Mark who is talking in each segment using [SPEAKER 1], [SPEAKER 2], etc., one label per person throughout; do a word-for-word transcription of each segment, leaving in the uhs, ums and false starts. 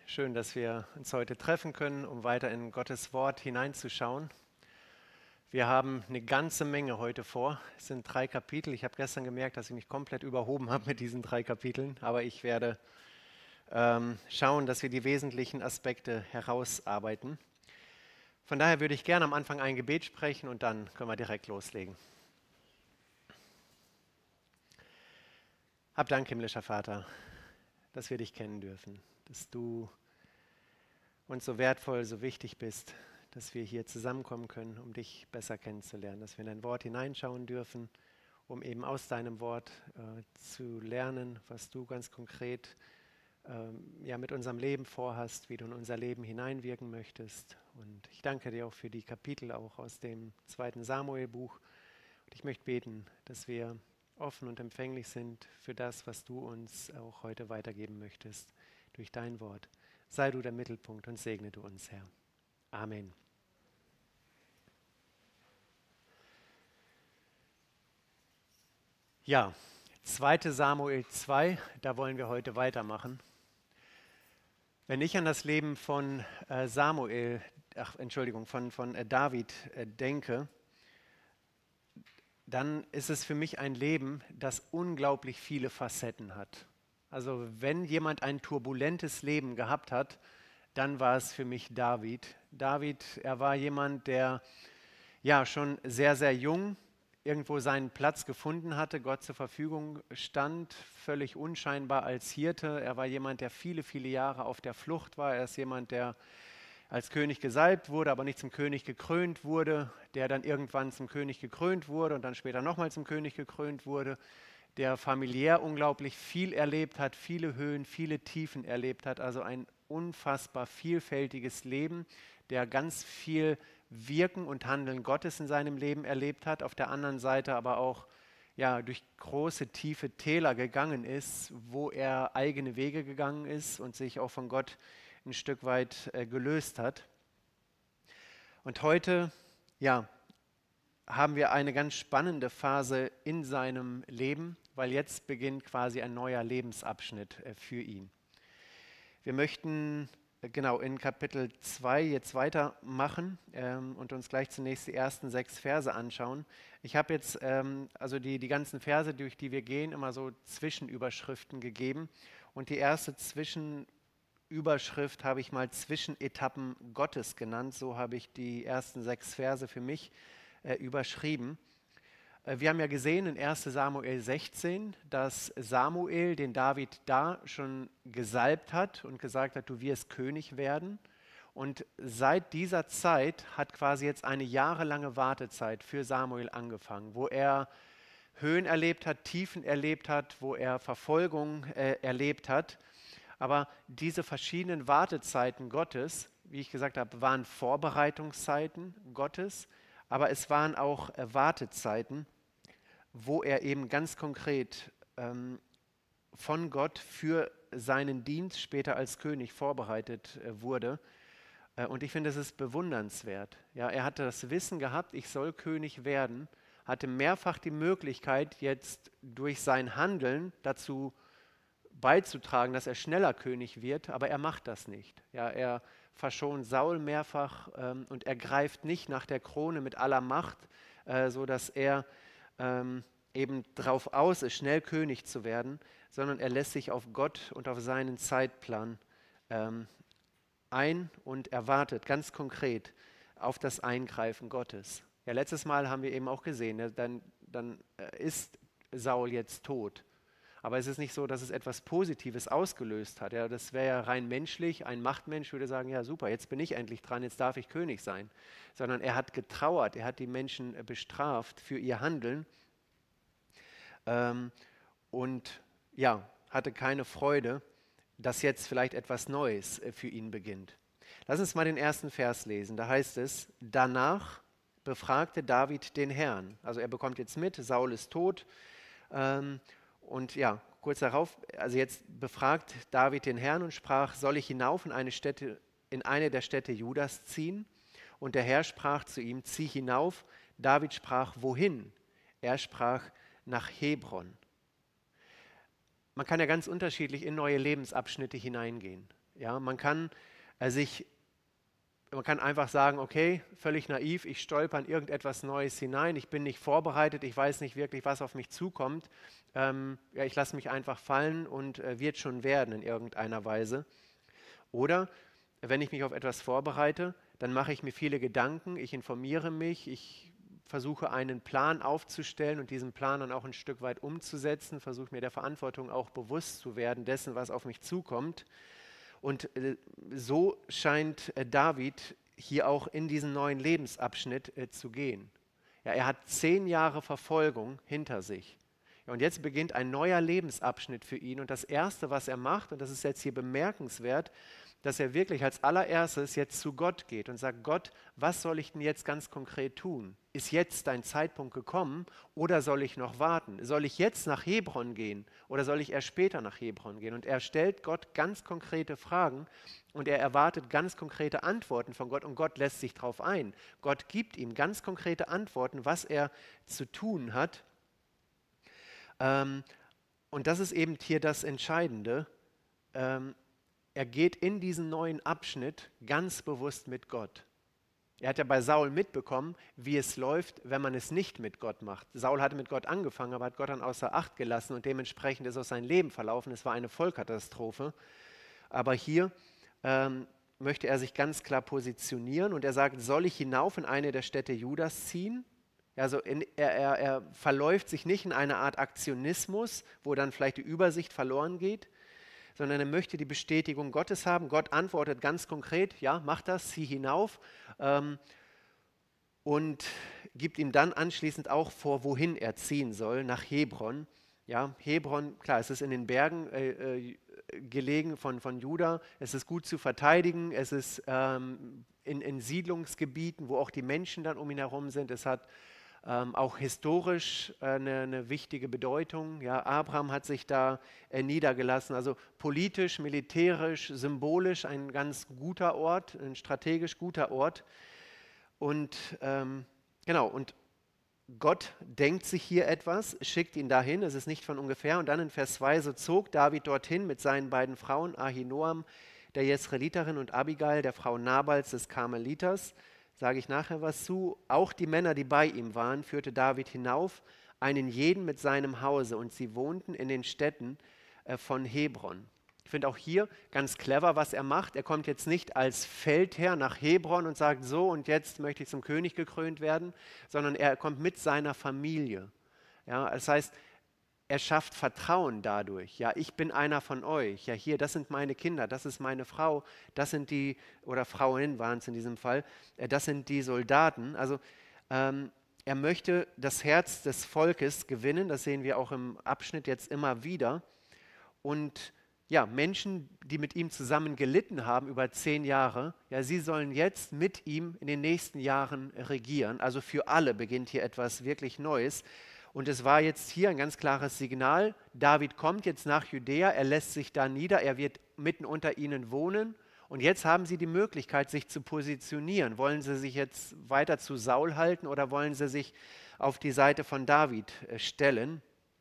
[SPEAKER 1] Schön, dass wir uns heute treffen können, um weiter in Gottes Wort hineinzuschauen. Wir haben eine ganze Menge heute vor. Es sind drei Kapitel. Ich habe gestern gemerkt, dass ich mich komplett überhoben habe mit diesen drei Kapiteln, aber ich werde ähm, schauen, dass wir die wesentlichen Aspekte herausarbeiten. Von daher würde ich gerne am Anfang ein Gebet sprechen und dann können wir direkt loslegen. Hab Dank, himmlischer Vater, dass wir dich kennen dürfen, dass du uns so wertvoll, so wichtig bist, dass wir hier zusammenkommen können, um dich besser kennenzulernen, dass wir in dein Wort hineinschauen dürfen, um eben aus deinem Wort äh, zu lernen, was du ganz konkret ähm, ja, mit unserem Leben vorhast, wie du in unser Leben hineinwirken möchtest. Und ich danke dir auch für die Kapitel auch aus dem zweiten Samuel-Buch. Und ich möchte beten, dass wir offen und empfänglich sind für das, was du uns auch heute weitergeben möchtest durch dein Wort. Sei du der Mittelpunkt und segne du uns, Herr. Amen. Ja, zweite Samuel zwei, da wollen wir heute weitermachen. Wenn ich an das Leben von äh, Samuel, ach Entschuldigung, von, von äh, David äh, denke, dann ist es für mich ein Leben, das unglaublich viele Facetten hat. Also wenn jemand ein turbulentes Leben gehabt hat, dann war es für mich David. David, er war jemand, der ja schon sehr, sehr jung irgendwo seinen Platz gefunden hatte, Gott zur Verfügung stand, völlig unscheinbar als Hirte. Er war jemand, der viele, viele Jahre auf der Flucht war. Er ist jemand, der als König gesalbt wurde, aber nicht zum König gekrönt wurde, der dann irgendwann zum König gekrönt wurde und dann später nochmal zum König gekrönt wurde, der familiär unglaublich viel erlebt hat, viele Höhen, viele Tiefen erlebt hat, also ein unfassbar vielfältiges Leben, der ganz viel Wirken und Handeln Gottes in seinem Leben erlebt hat, auf der anderen Seite aber auch ja, durch große, tiefe Täler gegangen ist, wo er eigene Wege gegangen ist und sich auch von Gott ein Stück weit äh, gelöst hat. Und heute, ja, haben wir eine ganz spannende Phase in seinem Leben, weil jetzt beginnt quasi ein neuer Lebensabschnitt äh, für ihn. Wir möchten äh, genau in Kapitel zwei jetzt weitermachen ähm, und uns gleich zunächst die ersten sechs Verse anschauen. Ich habe jetzt ähm, also die, die ganzen Verse, durch die wir gehen, immer so Zwischenüberschriften gegeben. Und die erste Zwischenüberschrift habe ich mal Zwischenetappen Gottes genannt. So habe ich die ersten sechs Verse für mich äh, überschrieben. Äh, wir haben ja gesehen in erster Samuel sechzehn, dass Samuel den David da schon gesalbt hat und gesagt hat, du wirst König werden. Und seit dieser Zeit hat quasi jetzt eine jahrelange Wartezeit für Samuel angefangen, wo er Höhen erlebt hat, Tiefen erlebt hat, wo er Verfolgung äh, erlebt hat. Aber diese verschiedenen Wartezeiten Gottes, wie ich gesagt habe, waren Vorbereitungszeiten Gottes, aber es waren auch äh, Wartezeiten, wo er eben ganz konkret ähm, von Gott für seinen Dienst später als König vorbereitet äh, wurde. Äh, und ich finde, es ist bewundernswert. Ja, er hatte das Wissen gehabt, ich soll König werden, hatte mehrfach die Möglichkeit, jetzt durch sein Handeln dazu beizutragen, dass er schneller König wird, aber er macht das nicht. Ja, er verschont Saul mehrfach ähm, und er greift nicht nach der Krone mit aller Macht, äh, sodass er ähm, eben darauf aus ist, schnell König zu werden, sondern er lässt sich auf Gott und auf seinen Zeitplan ähm, ein und erwartet ganz konkret auf das Eingreifen Gottes. Ja, letztes Mal haben wir eben auch gesehen, ja, dann, dann ist Saul jetzt tot. Aber es ist nicht so, dass es etwas Positives ausgelöst hat. Ja, das wäre ja rein menschlich. Ein Machtmensch würde sagen, ja super, jetzt bin ich endlich dran, jetzt darf ich König sein. Sondern er hat getrauert, er hat die Menschen bestraft für ihr Handeln ähm, und ja, hatte keine Freude, dass jetzt vielleicht etwas Neues äh, für ihn beginnt. Lass uns mal den ersten Vers lesen. Da heißt es, danach befragte David den Herrn. Also er bekommt jetzt mit, Saul ist tot. Ähm, Und ja, kurz darauf, also jetzt befragt David den Herrn und sprach, soll ich hinauf in eine Stätte, in eine der Städte Judas ziehen? Und der Herr sprach zu ihm, zieh hinauf. David sprach, wohin? Er sprach, nach Hebron. Man kann ja ganz unterschiedlich in neue Lebensabschnitte hineingehen. Ja, man kann äh, sich, man kann einfach sagen, okay, völlig naiv, ich stolper in irgendetwas Neues hinein, ich bin nicht vorbereitet, ich weiß nicht wirklich, was auf mich zukommt. Ähm, ja, ich lasse mich einfach fallen und äh, wird schon werden in irgendeiner Weise. Oder wenn ich mich auf etwas vorbereite, dann mache ich mir viele Gedanken, ich informiere mich, ich versuche einen Plan aufzustellen und diesen Plan dann auch ein Stück weit umzusetzen, versuche mir der Verantwortung auch bewusst zu werden, dessen, was auf mich zukommt. Und äh, so scheint äh, David hier auch in diesen neuen Lebensabschnitt äh, zu gehen. Ja, er hat zehn Jahre Verfolgung hinter sich. Ja, und jetzt beginnt ein neuer Lebensabschnitt für ihn. Und das Erste, was er macht, und das ist jetzt hier bemerkenswert, dass er wirklich als allererstes jetzt zu Gott geht und sagt, Gott, was soll ich denn jetzt ganz konkret tun? Ist jetzt dein Zeitpunkt gekommen oder soll ich noch warten? Soll ich jetzt nach Hebron gehen oder soll ich erst später nach Hebron gehen? Und er stellt Gott ganz konkrete Fragen und er erwartet ganz konkrete Antworten von Gott und Gott lässt sich darauf ein. Gott gibt ihm ganz konkrete Antworten, was er zu tun hat. Ähm, und das ist eben hier das Entscheidende. Ähm, Er geht in diesen neuen Abschnitt ganz bewusst mit Gott. Er hat ja bei Saul mitbekommen, wie es läuft, wenn man es nicht mit Gott macht. Saul hatte mit Gott angefangen, aber hat Gott dann außer Acht gelassen und dementsprechend ist auch sein Leben verlaufen. Es war eine Vollkatastrophe. Aber hier ähm, möchte er sich ganz klar positionieren und er sagt, soll ich hinauf in eine der Städte Judas ziehen? Also in, er, er, er verläuft sich nicht in eine Art Aktionismus, wo dann vielleicht die Übersicht verloren geht, sondern er möchte die Bestätigung Gottes haben. Gott antwortet ganz konkret, ja, mach das, zieh hinauf ähm, und gibt ihm dann anschließend auch vor, wohin er ziehen soll, nach Hebron. Ja, Hebron, klar, es ist in den Bergen äh, äh, gelegen von, von Juda, es ist gut zu verteidigen, es ist ähm, in, in Siedlungsgebieten, wo auch die Menschen dann um ihn herum sind, es hat Ähm, auch historisch äh, eine, eine wichtige Bedeutung. Ja, Abraham hat sich da äh, niedergelassen, also politisch, militärisch, symbolisch ein ganz guter Ort, ein strategisch guter Ort. Und ähm, genau, und Gott denkt sich hier etwas, schickt ihn dahin, es ist nicht von ungefähr. Und dann in Vers zwei, so zog David dorthin mit seinen beiden Frauen, Ahinoam, der Jesreliterin, und Abigail, der Frau Nabals des Karmeliters. Sage ich nachher was zu. Auch die Männer, die bei ihm waren, führte David hinauf, einen jeden mit seinem Hause, und sie wohnten in den Städten äh, von Hebron. Ich finde auch hier ganz clever, was er macht. Er kommt jetzt nicht als Feldherr nach Hebron und sagt, so und jetzt möchte ich zum König gekrönt werden, sondern er kommt mit seiner Familie. Ja, das heißt, er schafft Vertrauen dadurch. Ja, ich bin einer von euch. Ja, hier, das sind meine Kinder, das ist meine Frau, das sind die, oder Frauen waren es in diesem Fall, äh, das sind die Soldaten. Also ähm, er möchte das Herz des Volkes gewinnen, das sehen wir auch im Abschnitt jetzt immer wieder. Und ja, Menschen, die mit ihm zusammen gelitten haben über zehn Jahre, ja, sie sollen jetzt mit ihm in den nächsten Jahren regieren. Also für alle beginnt hier etwas wirklich Neues. Und es war jetzt hier ein ganz klares Signal, David kommt jetzt nach Judäa, er lässt sich da nieder, er wird mitten unter ihnen wohnen. Und jetzt haben sie die Möglichkeit, sich zu positionieren. Wollen sie sich jetzt weiter zu Saul halten oder wollen sie sich auf die Seite von David stellen?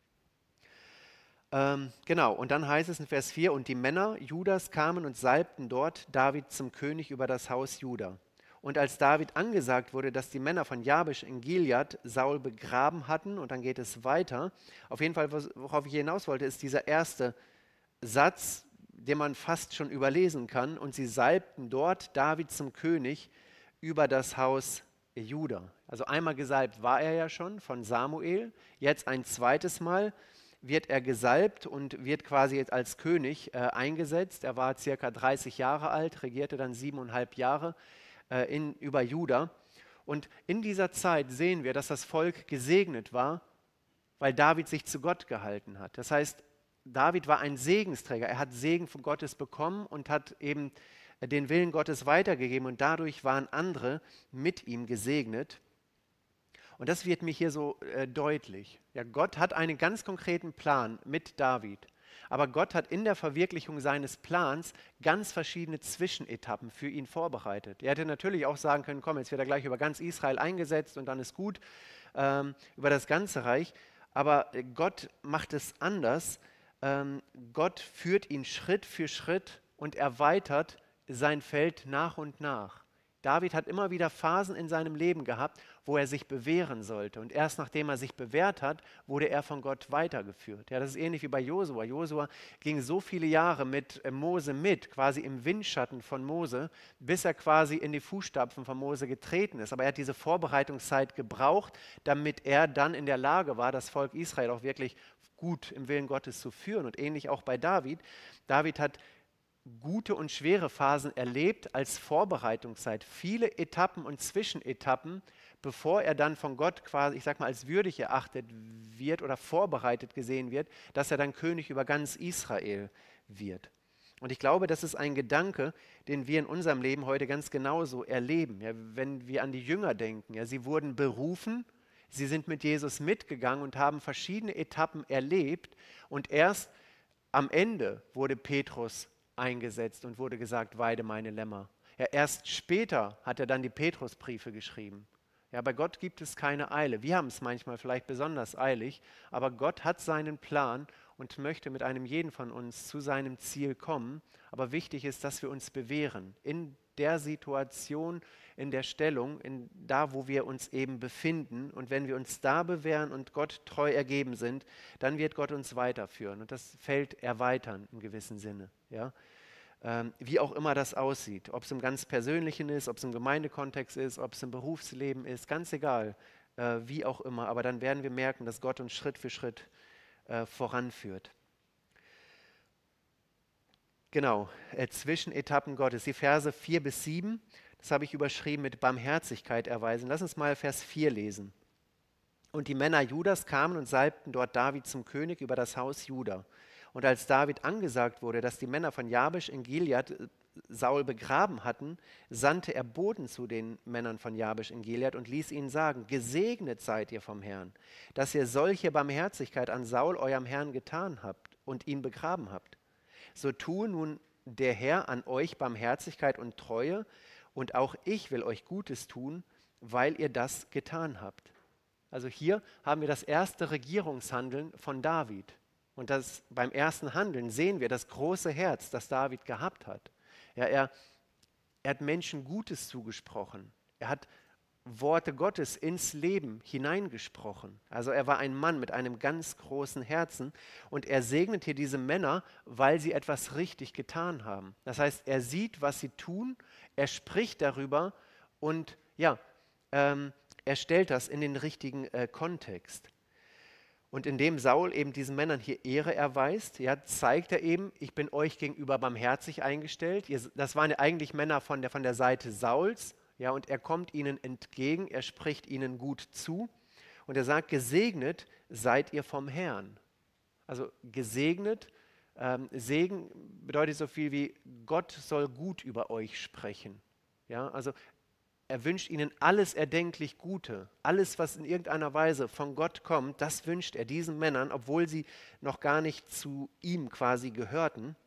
[SPEAKER 1] Ähm, genau, und dann heißt es in Vers vier, und die Männer Judas kamen und salbten dort David zum König über das Haus Juda. Und als David angesagt wurde, dass die Männer von Jabesh in Gilead Saul begraben hatten, und dann geht es weiter, auf jeden Fall, worauf ich hier hinaus wollte, ist dieser erste Satz, den man fast schon überlesen kann, und sie salbten dort David zum König über das Haus Juda. Also einmal gesalbt war er ja schon von Samuel, jetzt ein zweites Mal wird er gesalbt und wird quasi jetzt als König äh, eingesetzt. Er war circa dreißig Jahre alt, regierte dann siebeneinhalb Jahre äh, in, über Juda. Und in dieser Zeit sehen wir, dass das Volk gesegnet war, weil David sich zu Gott gehalten hat. Das heißt, David war ein Segensträger. Er hat Segen von Gottes bekommen und hat eben den Willen Gottes weitergegeben und dadurch waren andere mit ihm gesegnet. Und das wird mir hier so äh, deutlich. Ja, Gott hat einen ganz konkreten Plan mit David. Aber Gott hat in der Verwirklichung seines Plans ganz verschiedene Zwischenetappen für ihn vorbereitet. Er hätte natürlich auch sagen können, komm, jetzt wird er gleich über ganz Israel eingesetzt und dann ist gut, ähm, über das ganze Reich. Aber Gott macht es anders. Ähm, Gott führt ihn Schritt für Schritt und erweitert sein Feld nach und nach. David hat immer wieder Phasen in seinem Leben gehabt, wo er sich bewähren sollte. Und erst nachdem er sich bewährt hat, wurde er von Gott weitergeführt. Ja, das ist ähnlich wie bei Josua. Josua ging so viele Jahre mit Mose mit, quasi im Windschatten von Mose, bis er quasi in die Fußstapfen von Mose getreten ist. Aber er hat diese Vorbereitungszeit gebraucht, damit er dann in der Lage war, das Volk Israel auch wirklich gut im Willen Gottes zu führen. Und ähnlich auch bei David. David hat gute und schwere Phasen erlebt als Vorbereitungszeit, viele Etappen und Zwischenetappen, bevor er dann von Gott quasi, ich sag mal, als würdig erachtet wird oder vorbereitet gesehen wird, dass er dann König über ganz Israel wird. Und ich glaube, das ist ein Gedanke, den wir in unserem Leben heute ganz genauso erleben. Ja, wenn wir an die Jünger denken, ja, sie wurden berufen, sie sind mit Jesus mitgegangen und haben verschiedene Etappen erlebt und erst am Ende wurde Petrus eingesetzt und wurde gesagt, weide meine Lämmer. Ja, erst später hat er dann die Petrusbriefe geschrieben. Ja, bei Gott gibt es keine Eile. Wir haben es manchmal vielleicht besonders eilig, aber Gott hat seinen Plan und möchte mit einem jeden von uns zu seinem Ziel kommen. Aber wichtig ist, dass wir uns bewähren in der Situation, in der Stellung, in da, wo wir uns eben befinden. Und wenn wir uns da bewähren und Gott treu ergeben sind, dann wird Gott uns weiterführen und das Feld erweitern im gewissen Sinne. Ja? Ähm, wie auch immer das aussieht, ob es im ganz Persönlichen ist, ob es im Gemeindekontext ist, ob es im Berufsleben ist, ganz egal, äh, wie auch immer. Aber dann werden wir merken, dass Gott uns Schritt für Schritt äh, voranführt. Genau, äh, Zwischenetappen Gottes, die Verse vier bis sieben, das habe ich überschrieben mit Barmherzigkeit erweisen. Lass uns mal Vers vier lesen. Und die Männer Judas kamen und salbten dort David zum König über das Haus Juda. Und als David angesagt wurde, dass die Männer von Jabesh in Gilead Saul begraben hatten, sandte er Boten zu den Männern von Jabesh in Gilead und ließ ihnen sagen, gesegnet seid ihr vom Herrn, dass ihr solche Barmherzigkeit an Saul, eurem Herrn, getan habt und ihn begraben habt. So tue nun der Herr an euch Barmherzigkeit und Treue, und auch ich will euch Gutes tun, weil ihr das getan habt. Also hier haben wir das erste Regierungshandeln von David. Und das, beim ersten Handeln sehen wir das große Herz, das David gehabt hat. Ja, er, er hat Menschen Gutes zugesprochen. Er hat Worte Gottes ins Leben hineingesprochen. Also er war ein Mann mit einem ganz großen Herzen und er segnet hier diese Männer, weil sie etwas richtig getan haben. Das heißt, er sieht, was sie tun, er spricht darüber und ja, ähm, er stellt das in den richtigen äh, Kontext. Und indem Saul eben diesen Männern hier Ehre erweist, ja, zeigt er eben, ich bin euch gegenüber barmherzig eingestellt. Ihr, das waren ja eigentlich Männer von der, von der Seite Sauls. Ja, und er kommt ihnen entgegen, er spricht ihnen gut zu und er sagt, gesegnet seid ihr vom Herrn. Also gesegnet, ähm, Segen bedeutet so viel wie Gott soll gut über euch sprechen. Ja, also er wünscht ihnen alles erdenklich Gute, alles, was in irgendeiner Weise von Gott kommt, das wünscht er diesen Männern, obwohl sie noch gar nicht zu ihm quasi gehörten.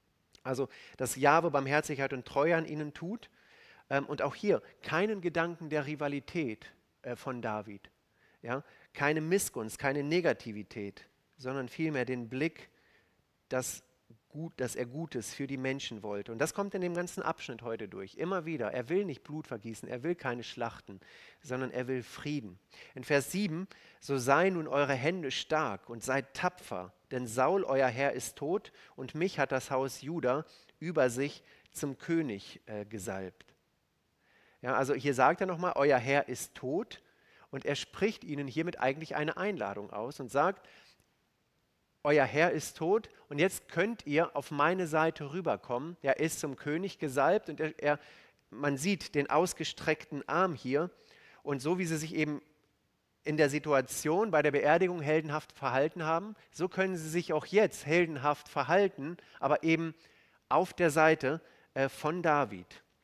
[SPEAKER 1] Also, dass Jahwe Barmherzigkeit und Treue an ihnen tut. Ähm, und auch hier keinen Gedanken der Rivalität äh, von David. Ja? Keine Missgunst, keine Negativität, sondern vielmehr den Blick, dass, gut, dass er Gutes für die Menschen wollte. Und das kommt in dem ganzen Abschnitt heute durch. Immer wieder. Er will nicht Blut vergießen, er will keine Schlachten, sondern er will Frieden. In Vers sieben, so sei nun eure Hände stark und seid tapfer, denn Saul, euer Herr, ist tot und mich hat das Haus Juda über sich zum König äh, gesalbt. Ja, also hier sagt er nochmal, euer Herr ist tot und er spricht ihnen hiermit eigentlich eine Einladung aus und sagt, euer Herr ist tot und jetzt könnt ihr auf meine Seite rüberkommen. Er ist zum König gesalbt und er, er, man sieht den ausgestreckten Arm hier und so wie sie sich eben in der Situation bei der Beerdigung heldenhaft verhalten haben, so können sie sich auch jetzt heldenhaft verhalten, aber eben auf der Seite äh, von David.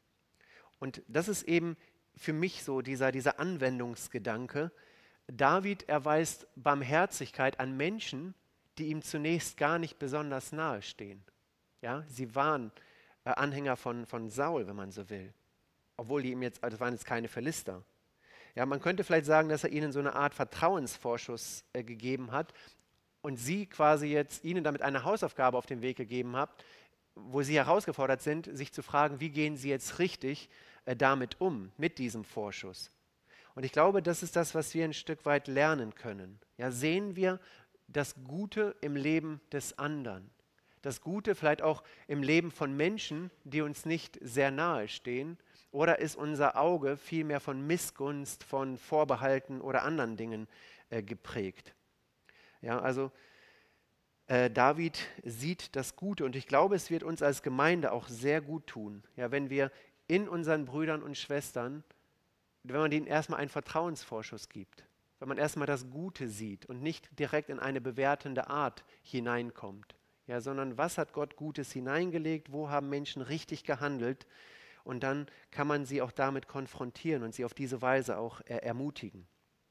[SPEAKER 1] Und das ist eben für mich so dieser, dieser Anwendungsgedanke. David erweist Barmherzigkeit an Menschen, die ihm zunächst gar nicht besonders nahe stehen. Ja, sie waren äh, Anhänger von, von Saul, wenn man so will. Obwohl die ihm jetzt, also waren jetzt keine Philister. Ja, man könnte vielleicht sagen, dass er ihnen so eine Art Vertrauensvorschuss äh, gegeben hat und sie quasi jetzt ihnen damit eine Hausaufgabe auf den Weg gegeben hat, wo sie herausgefordert sind, sich zu fragen, wie gehen sie jetzt richtig äh, damit um, mit diesem Vorschuss. Und ich glaube, das ist das, was wir ein Stück weit lernen können. Ja, sehen wir das Gute im Leben des anderen. Das Gute vielleicht auch im Leben von Menschen, die uns nicht sehr nahe stehen. Oder ist unser Auge vielmehr von Missgunst, von Vorbehalten oder anderen Dingen äh, geprägt? Ja, also äh, David sieht das Gute und ich glaube, es wird uns als Gemeinde auch sehr gut tun, ja, wenn wir in unseren Brüdern und Schwestern, wenn man ihnen erstmal einen Vertrauensvorschuss gibt, wenn man erstmal das Gute sieht und nicht direkt in eine bewertende Art hineinkommt, ja, sondern was hat Gott Gutes hineingelegt, wo haben Menschen richtig gehandelt und dann kann man sie auch damit konfrontieren und sie auf diese Weise auch äh, ermutigen.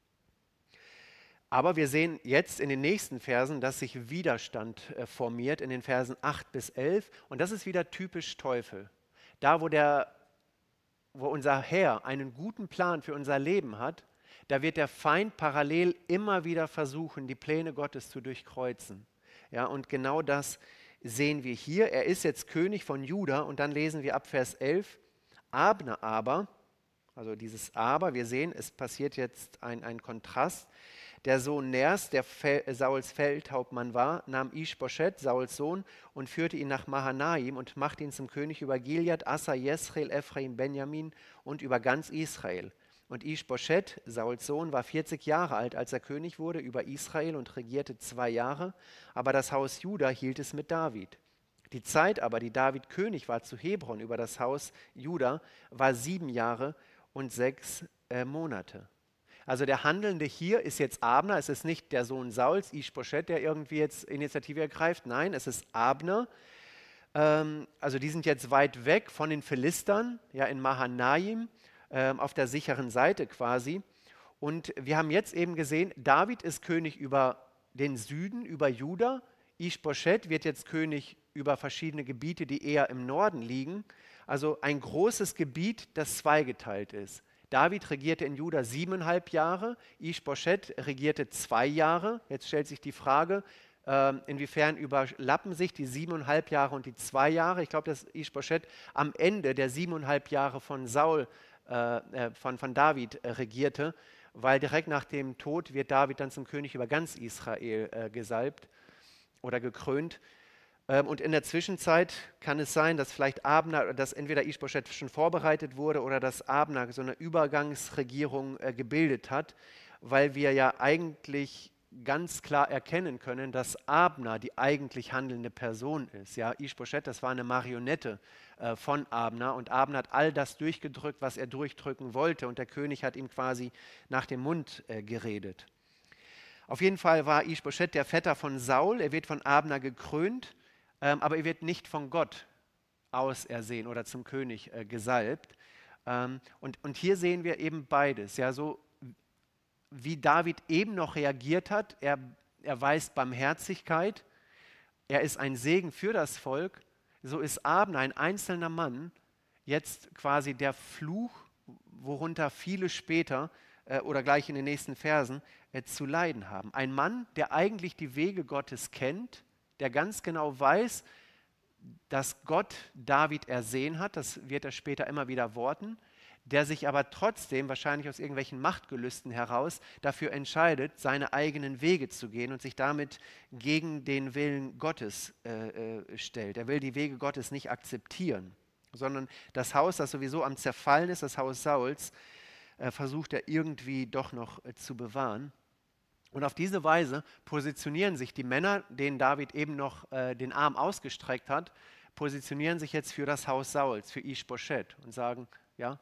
[SPEAKER 1] Aber wir sehen jetzt in den nächsten Versen, dass sich Widerstand äh, formiert, in den Versen acht bis elf und das ist wieder typisch Teufel. Da, wo, der, wo unser Herr einen guten Plan für unser Leben hat, da wird der Feind parallel immer wieder versuchen, die Pläne Gottes zu durchkreuzen. Ja, und genau das sehen wir hier. Er ist jetzt König von Juda und dann lesen wir ab Vers elf, Abner aber, also dieses Aber, wir sehen, es passiert jetzt ein, ein Kontrast. Der Sohn Ners, der Fel, Sauls Feldhauptmann war, nahm Ischboschet, Sauls Sohn, und führte ihn nach Mahanaim und machte ihn zum König über Gilead, Assa, Jesreel, Ephraim, Benjamin und über ganz Israel. Und Ischboschet, Sauls Sohn, war vierzig Jahre alt, als er König wurde über Israel und regierte zwei Jahre, aber das Haus Juda hielt es mit David. Die Zeit aber, die David König war zu Hebron über das Haus Juda, war sieben Jahre und sechs äh, Monate. Also der Handelnde hier ist jetzt Abner, es ist nicht der Sohn Sauls, Ischboschet, der irgendwie jetzt Initiative ergreift, nein, es ist Abner. Ähm, also die sind jetzt weit weg von den Philistern, ja in Mahanaim, ähm, auf der sicheren Seite quasi. Und wir haben jetzt eben gesehen, David ist König über den Süden, über Juda. Ischboschet wird jetzt König über verschiedene Gebiete, die eher im Norden liegen. Also ein großes Gebiet, das zweigeteilt ist. David regierte in Juda siebeneinhalb Jahre, Ischboschet regierte zwei Jahre. Jetzt stellt sich die Frage, äh, inwiefern überlappen sich die siebeneinhalb Jahre und die zwei Jahre. Ich glaube, dass Ischboschet am Ende der siebeneinhalb Jahre von Saul, äh, von, von David äh, regierte, weil direkt nach dem Tod wird David dann zum König über ganz Israel äh, gesalbt oder gekrönt. Und in der Zwischenzeit kann es sein, dass vielleicht Abner, dass entweder Ischboschet schon vorbereitet wurde oder dass Abner so eine Übergangsregierung äh, gebildet hat, weil wir ja eigentlich ganz klar erkennen können, dass Abner die eigentlich handelnde Person ist. Ja, Ischboschet, das war eine Marionette äh, von Abner und Abner hat all das durchgedrückt, was er durchdrücken wollte und der König hat ihm quasi nach dem Mund äh, geredet. Auf jeden Fall war Ischboschet der Vetter von Saul, er wird von Abner gekrönt. Ähm, aber er wird nicht von Gott ausersehen oder zum König äh, gesalbt. Ähm, und, und hier sehen wir eben beides. Ja, so wie David eben noch reagiert hat, er erweist Barmherzigkeit, er ist ein Segen für das Volk, so ist Abner, ein einzelner Mann, jetzt quasi der Fluch, worunter viele später äh, oder gleich in den nächsten Versen äh, zu leiden haben. Ein Mann, der eigentlich die Wege Gottes kennt, der ganz genau weiß, dass Gott David ersehen hat, das wird er später immer wieder worten, der sich aber trotzdem, wahrscheinlich aus irgendwelchen Machtgelüsten heraus, dafür entscheidet, seine eigenen Wege zu gehen und sich damit gegen den Willen Gottes äh, äh, stellt. Er will die Wege Gottes nicht akzeptieren, sondern das Haus, das sowieso am Zerfallen ist, das Haus Sauls, äh, versucht er irgendwie doch noch äh, zu bewahren. Und auf diese Weise positionieren sich die Männer, denen David eben noch äh, den Arm ausgestreckt hat, positionieren sich jetzt für das Haus Sauls, für Ischboschet und sagen, ja,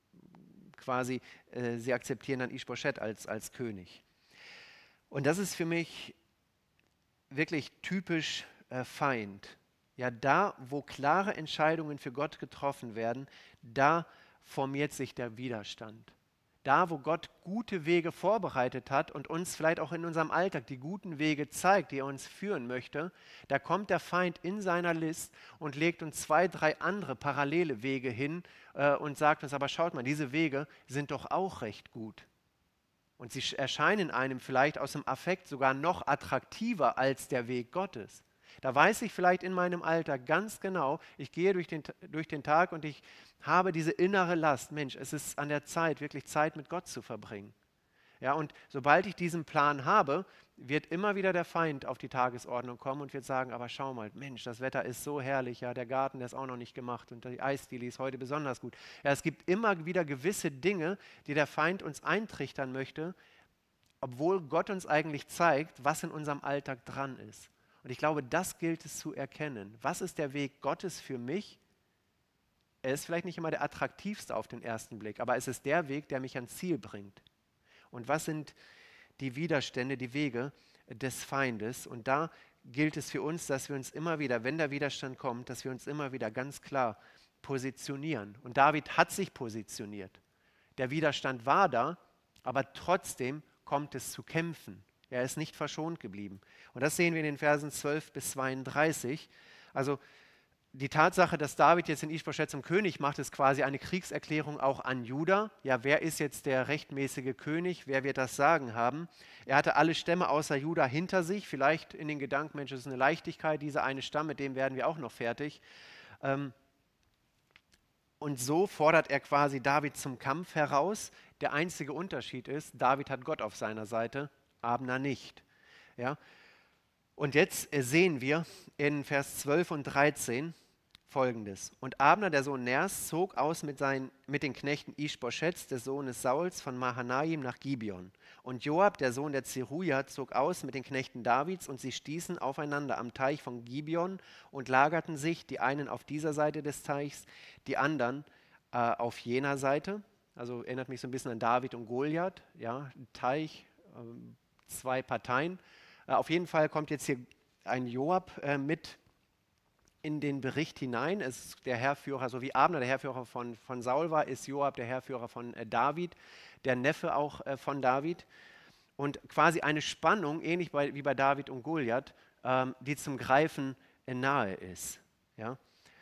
[SPEAKER 1] quasi, äh, sie akzeptieren dann Ischboschet als, als König. Und das ist für mich wirklich typisch äh, Feind. Ja, da, wo klare Entscheidungen für Gott getroffen werden, da formiert sich der Widerstand. Da, wo Gott gute Wege vorbereitet hat und uns vielleicht auch in unserem Alltag die guten Wege zeigt, die er uns führen möchte, da kommt der Feind in seiner List und legt uns zwei, drei andere parallele Wege hin äh, und sagt uns, aber schaut mal, diese Wege sind doch auch recht gut. Und sie erscheinen einem vielleicht aus dem Affekt sogar noch attraktiver als der Weg Gottes. Da weiß ich vielleicht in meinem Alltag ganz genau, ich gehe durch den, durch den Tag und ich habe diese innere Last. Mensch, es ist an der Zeit, wirklich Zeit mit Gott zu verbringen. Ja, und sobald ich diesen Plan habe, wird immer wieder der Feind auf die Tagesordnung kommen und wird sagen, aber schau mal, Mensch, das Wetter ist so herrlich, ja, der Garten, der ist auch noch nicht gemacht und die Eisdiele ist heute besonders gut. Ja, es gibt immer wieder gewisse Dinge, die der Feind uns eintrichtern möchte, obwohl Gott uns eigentlich zeigt, was in unserem Alltag dran ist. Und ich glaube, das gilt es zu erkennen. Was ist der Weg Gottes für mich? Er ist vielleicht nicht immer der attraktivste auf den ersten Blick, aber es ist der Weg, der mich ans Ziel bringt. Und was sind die Widerstände, die Wege des Feindes? Und da gilt es für uns, dass wir uns immer wieder, wenn der Widerstand kommt, dass wir uns immer wieder ganz klar positionieren. Und David hat sich positioniert. Der Widerstand war da, aber trotzdem kommt es zu Kämpfen. Er ist nicht verschont geblieben. Und das sehen wir in den Versen zwölf bis zweiunddreißig. Also die Tatsache, dass David jetzt den Ischboschet zum König macht, ist quasi eine Kriegserklärung auch an Juda. Ja, wer ist jetzt der rechtmäßige König? Wer wird das Sagen haben? Er hatte alle Stämme außer Juda hinter sich. Vielleicht in den Gedanken, Mensch, das ist eine Leichtigkeit, dieser eine Stamm, mit dem werden wir auch noch fertig. Ähm, und so fordert er quasi David zum Kampf heraus. Der einzige Unterschied ist, David hat Gott auf seiner Seite, Abner nicht. Ja? Und jetzt sehen wir in Vers zwölf und dreizehn Folgendes. Und Abner, der Sohn Ners, zog aus mit, seinen, mit den Knechten Ischboschets, des Sohnes Sauls, von Mahanaim nach Gibeon. Und Joab, der Sohn der Zeruja, zog aus mit den Knechten Davids, und sie stießen aufeinander am Teich von Gibeon und lagerten sich, die einen auf dieser Seite des Teichs, die anderen äh, auf jener Seite. Also erinnert mich so ein bisschen an David und Goliath, ja, Teich, äh, zwei Parteien. Äh, auf jeden Fall kommt jetzt hier ein Joab äh, mit in den Bericht hinein. Es ist der Heerführer, so wie Abner der Heerführer von, von Saul war, ist Joab der Heerführer von äh, David, der Neffe auch äh, von David. Und quasi eine Spannung, ähnlich bei, wie bei David und Goliath, ähm, die zum Greifen äh, nahe ist. Ja?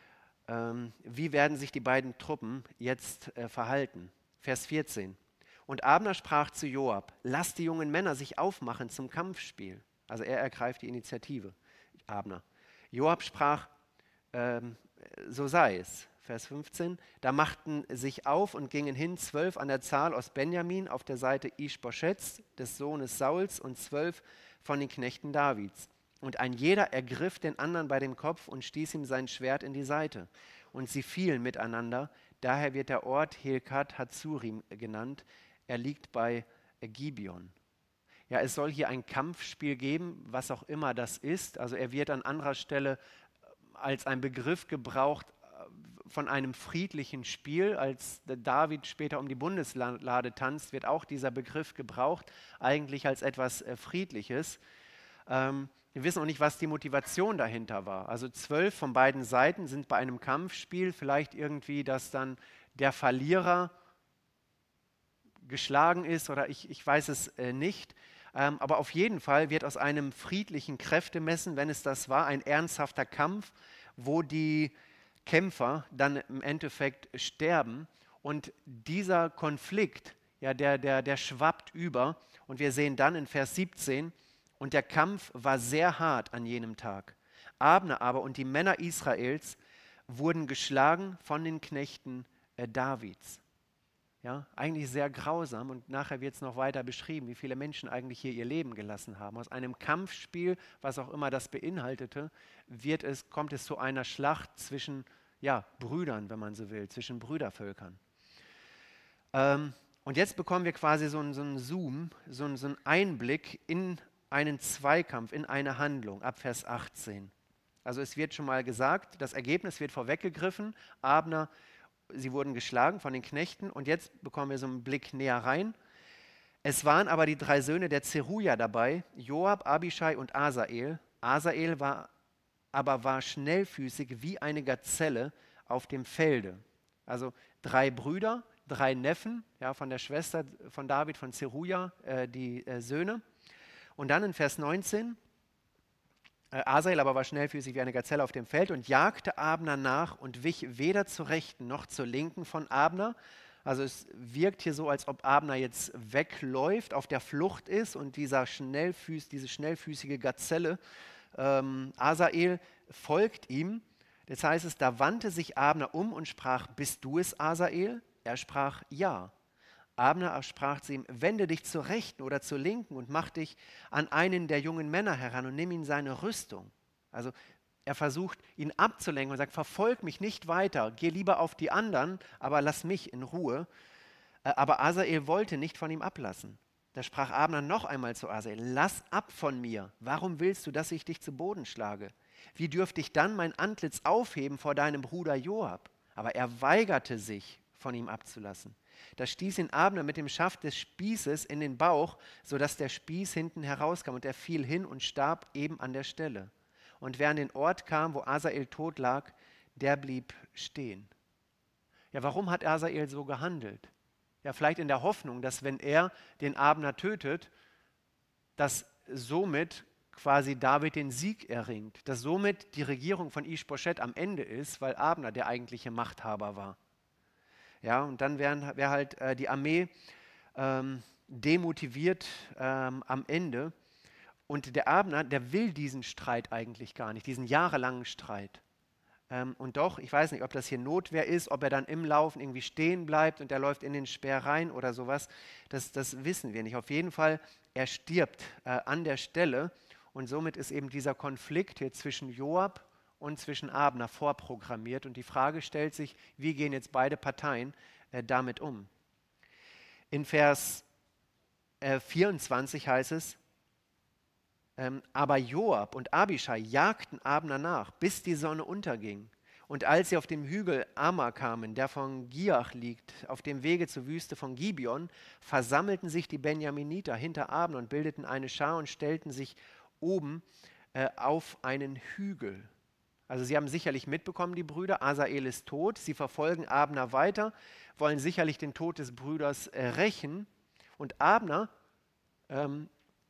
[SPEAKER 1] Ähm, wie werden sich die beiden Truppen jetzt äh, verhalten? Vers vierzehn. Und Abner sprach zu Joab, lass die jungen Männer sich aufmachen zum Kampfspiel. Also er ergreift die Initiative, Abner. Joab sprach, ähm, so sei es. Vers fünfzehn. Da machten sich auf und gingen hin zwölf an der Zahl aus Benjamin auf der Seite Ischboschets, des Sohnes Sauls, und zwölf von den Knechten Davids. Und ein jeder ergriff den anderen bei dem Kopf und stieß ihm sein Schwert in die Seite. Und sie fielen miteinander. Daher wird der Ort Helkat Hatzurim genannt. Er liegt bei Gibeon. Ja, es soll hier ein Kampfspiel geben, was auch immer das ist. Also er wird an anderer Stelle als ein Begriff gebraucht von einem friedlichen Spiel. Als David später um die Bundeslade tanzt, wird auch dieser Begriff gebraucht, eigentlich als etwas äh, Friedliches. Ähm, wir wissen auch nicht, was die Motivation dahinter war. Also zwölf von beiden Seiten sind bei einem Kampfspiel vielleicht irgendwie, dass dann der Verlierer geschlagen ist, oder ich, ich weiß es äh, nicht. Ähm, aber auf jeden Fall wird aus einem friedlichen Kräftemessen, wenn es das war, ein ernsthafter Kampf, wo die Kämpfer dann im Endeffekt sterben. Und dieser Konflikt, ja, der, der, der schwappt über. Und wir sehen dann in Vers siebzehn, und der Kampf war sehr hart an jenem Tag. Abner aber und die Männer Israels wurden geschlagen von den Knechten äh, Davids. Ja, eigentlich sehr grausam, und nachher wird es noch weiter beschrieben, wie viele Menschen eigentlich hier ihr Leben gelassen haben. Aus einem Kampfspiel, was auch immer das beinhaltete, wird es, kommt es zu einer Schlacht zwischen ja, Brüdern, wenn man so will, zwischen Brüdervölkern. Ähm, und jetzt bekommen wir quasi so einen, so einen Zoom, so einen, so einen Einblick in einen Zweikampf, in eine Handlung, ab Vers achtzehn. Also es wird schon mal gesagt, das Ergebnis wird vorweggegriffen, Abner, sie wurden geschlagen von den Knechten, und jetzt bekommen wir so einen Blick näher rein. Es waren aber die drei Söhne der Zeruja dabei, Joab, Abischai und Asael. Asael war, aber war schnellfüßig wie eine Gazelle auf dem Felde. Also drei Brüder, drei Neffen, ja, von der Schwester von David, von Zeruja, äh, die äh, Söhne. Und dann in Vers neunzehn, äh, Asael aber war schnellfüßig wie eine Gazelle auf dem Feld und jagte Abner nach und wich weder zur rechten noch zur linken von Abner. Also es wirkt hier so, als ob Abner jetzt wegläuft, auf der Flucht ist, und dieser Schnellfüß, diese schnellfüßige Gazelle ähm, Asael folgt ihm. Das heißt es, da wandte sich Abner um und sprach, bist du es, Asael? Er sprach, ja. Abner sprach zu ihm, wende dich zur Rechten oder zur Linken und mach dich an einen der jungen Männer heran und nimm ihm seine Rüstung. Also er versucht, ihn abzulenken und sagt, verfolg mich nicht weiter, geh lieber auf die anderen, aber lass mich in Ruhe. Äh, Aber Asael wollte nicht von ihm ablassen. Da sprach Abner noch einmal zu Asael, lass ab von mir, warum willst du, dass ich dich zu Boden schlage? Wie dürfte ich dann mein Antlitz aufheben vor deinem Bruder Joab? Aber er weigerte sich, von ihm abzulassen. Da stieß ihn Abner mit dem Schaft des Spießes in den Bauch, sodass der Spieß hinten herauskam und er fiel hin und starb eben an der Stelle. Und wer an den Ort kam, wo Asael tot lag, der blieb stehen. Ja, warum hat Asael so gehandelt? Ja, vielleicht in der Hoffnung, dass wenn er den Abner tötet, dass somit quasi David den Sieg erringt, dass somit die Regierung von Ischboschet am Ende ist, weil Abner der eigentliche Machthaber war. Ja, und dann wäre wär halt äh, die Armee ähm, demotiviert ähm, am Ende. Und der Abner, der will diesen Streit eigentlich gar nicht, diesen jahrelangen Streit. Ähm, und doch, ich weiß nicht, ob das hier Notwehr ist, ob er dann im Laufen irgendwie stehen bleibt und er läuft in den Speer rein oder sowas, das, das wissen wir nicht. Auf jeden Fall, er stirbt äh, an der Stelle und somit ist eben dieser Konflikt hier zwischen Joab und zwischen Abner vorprogrammiert und die Frage stellt sich, wie gehen jetzt beide Parteien äh, damit um? In Vers äh, vierundzwanzig heißt es, ähm, aber Joab und Abischai jagten Abner nach, bis die Sonne unterging. Und als sie auf dem Hügel Amma kamen, der von Giach liegt, auf dem Wege zur Wüste von Gibeon, versammelten sich die Benjaminiter hinter Abner und bildeten eine Schar und stellten sich oben äh, auf einen Hügel. Also sie haben sicherlich mitbekommen, die Brüder, Asael ist tot, sie verfolgen Abner weiter, wollen sicherlich den Tod des Bruders äh, rächen. Und Abner, ähm,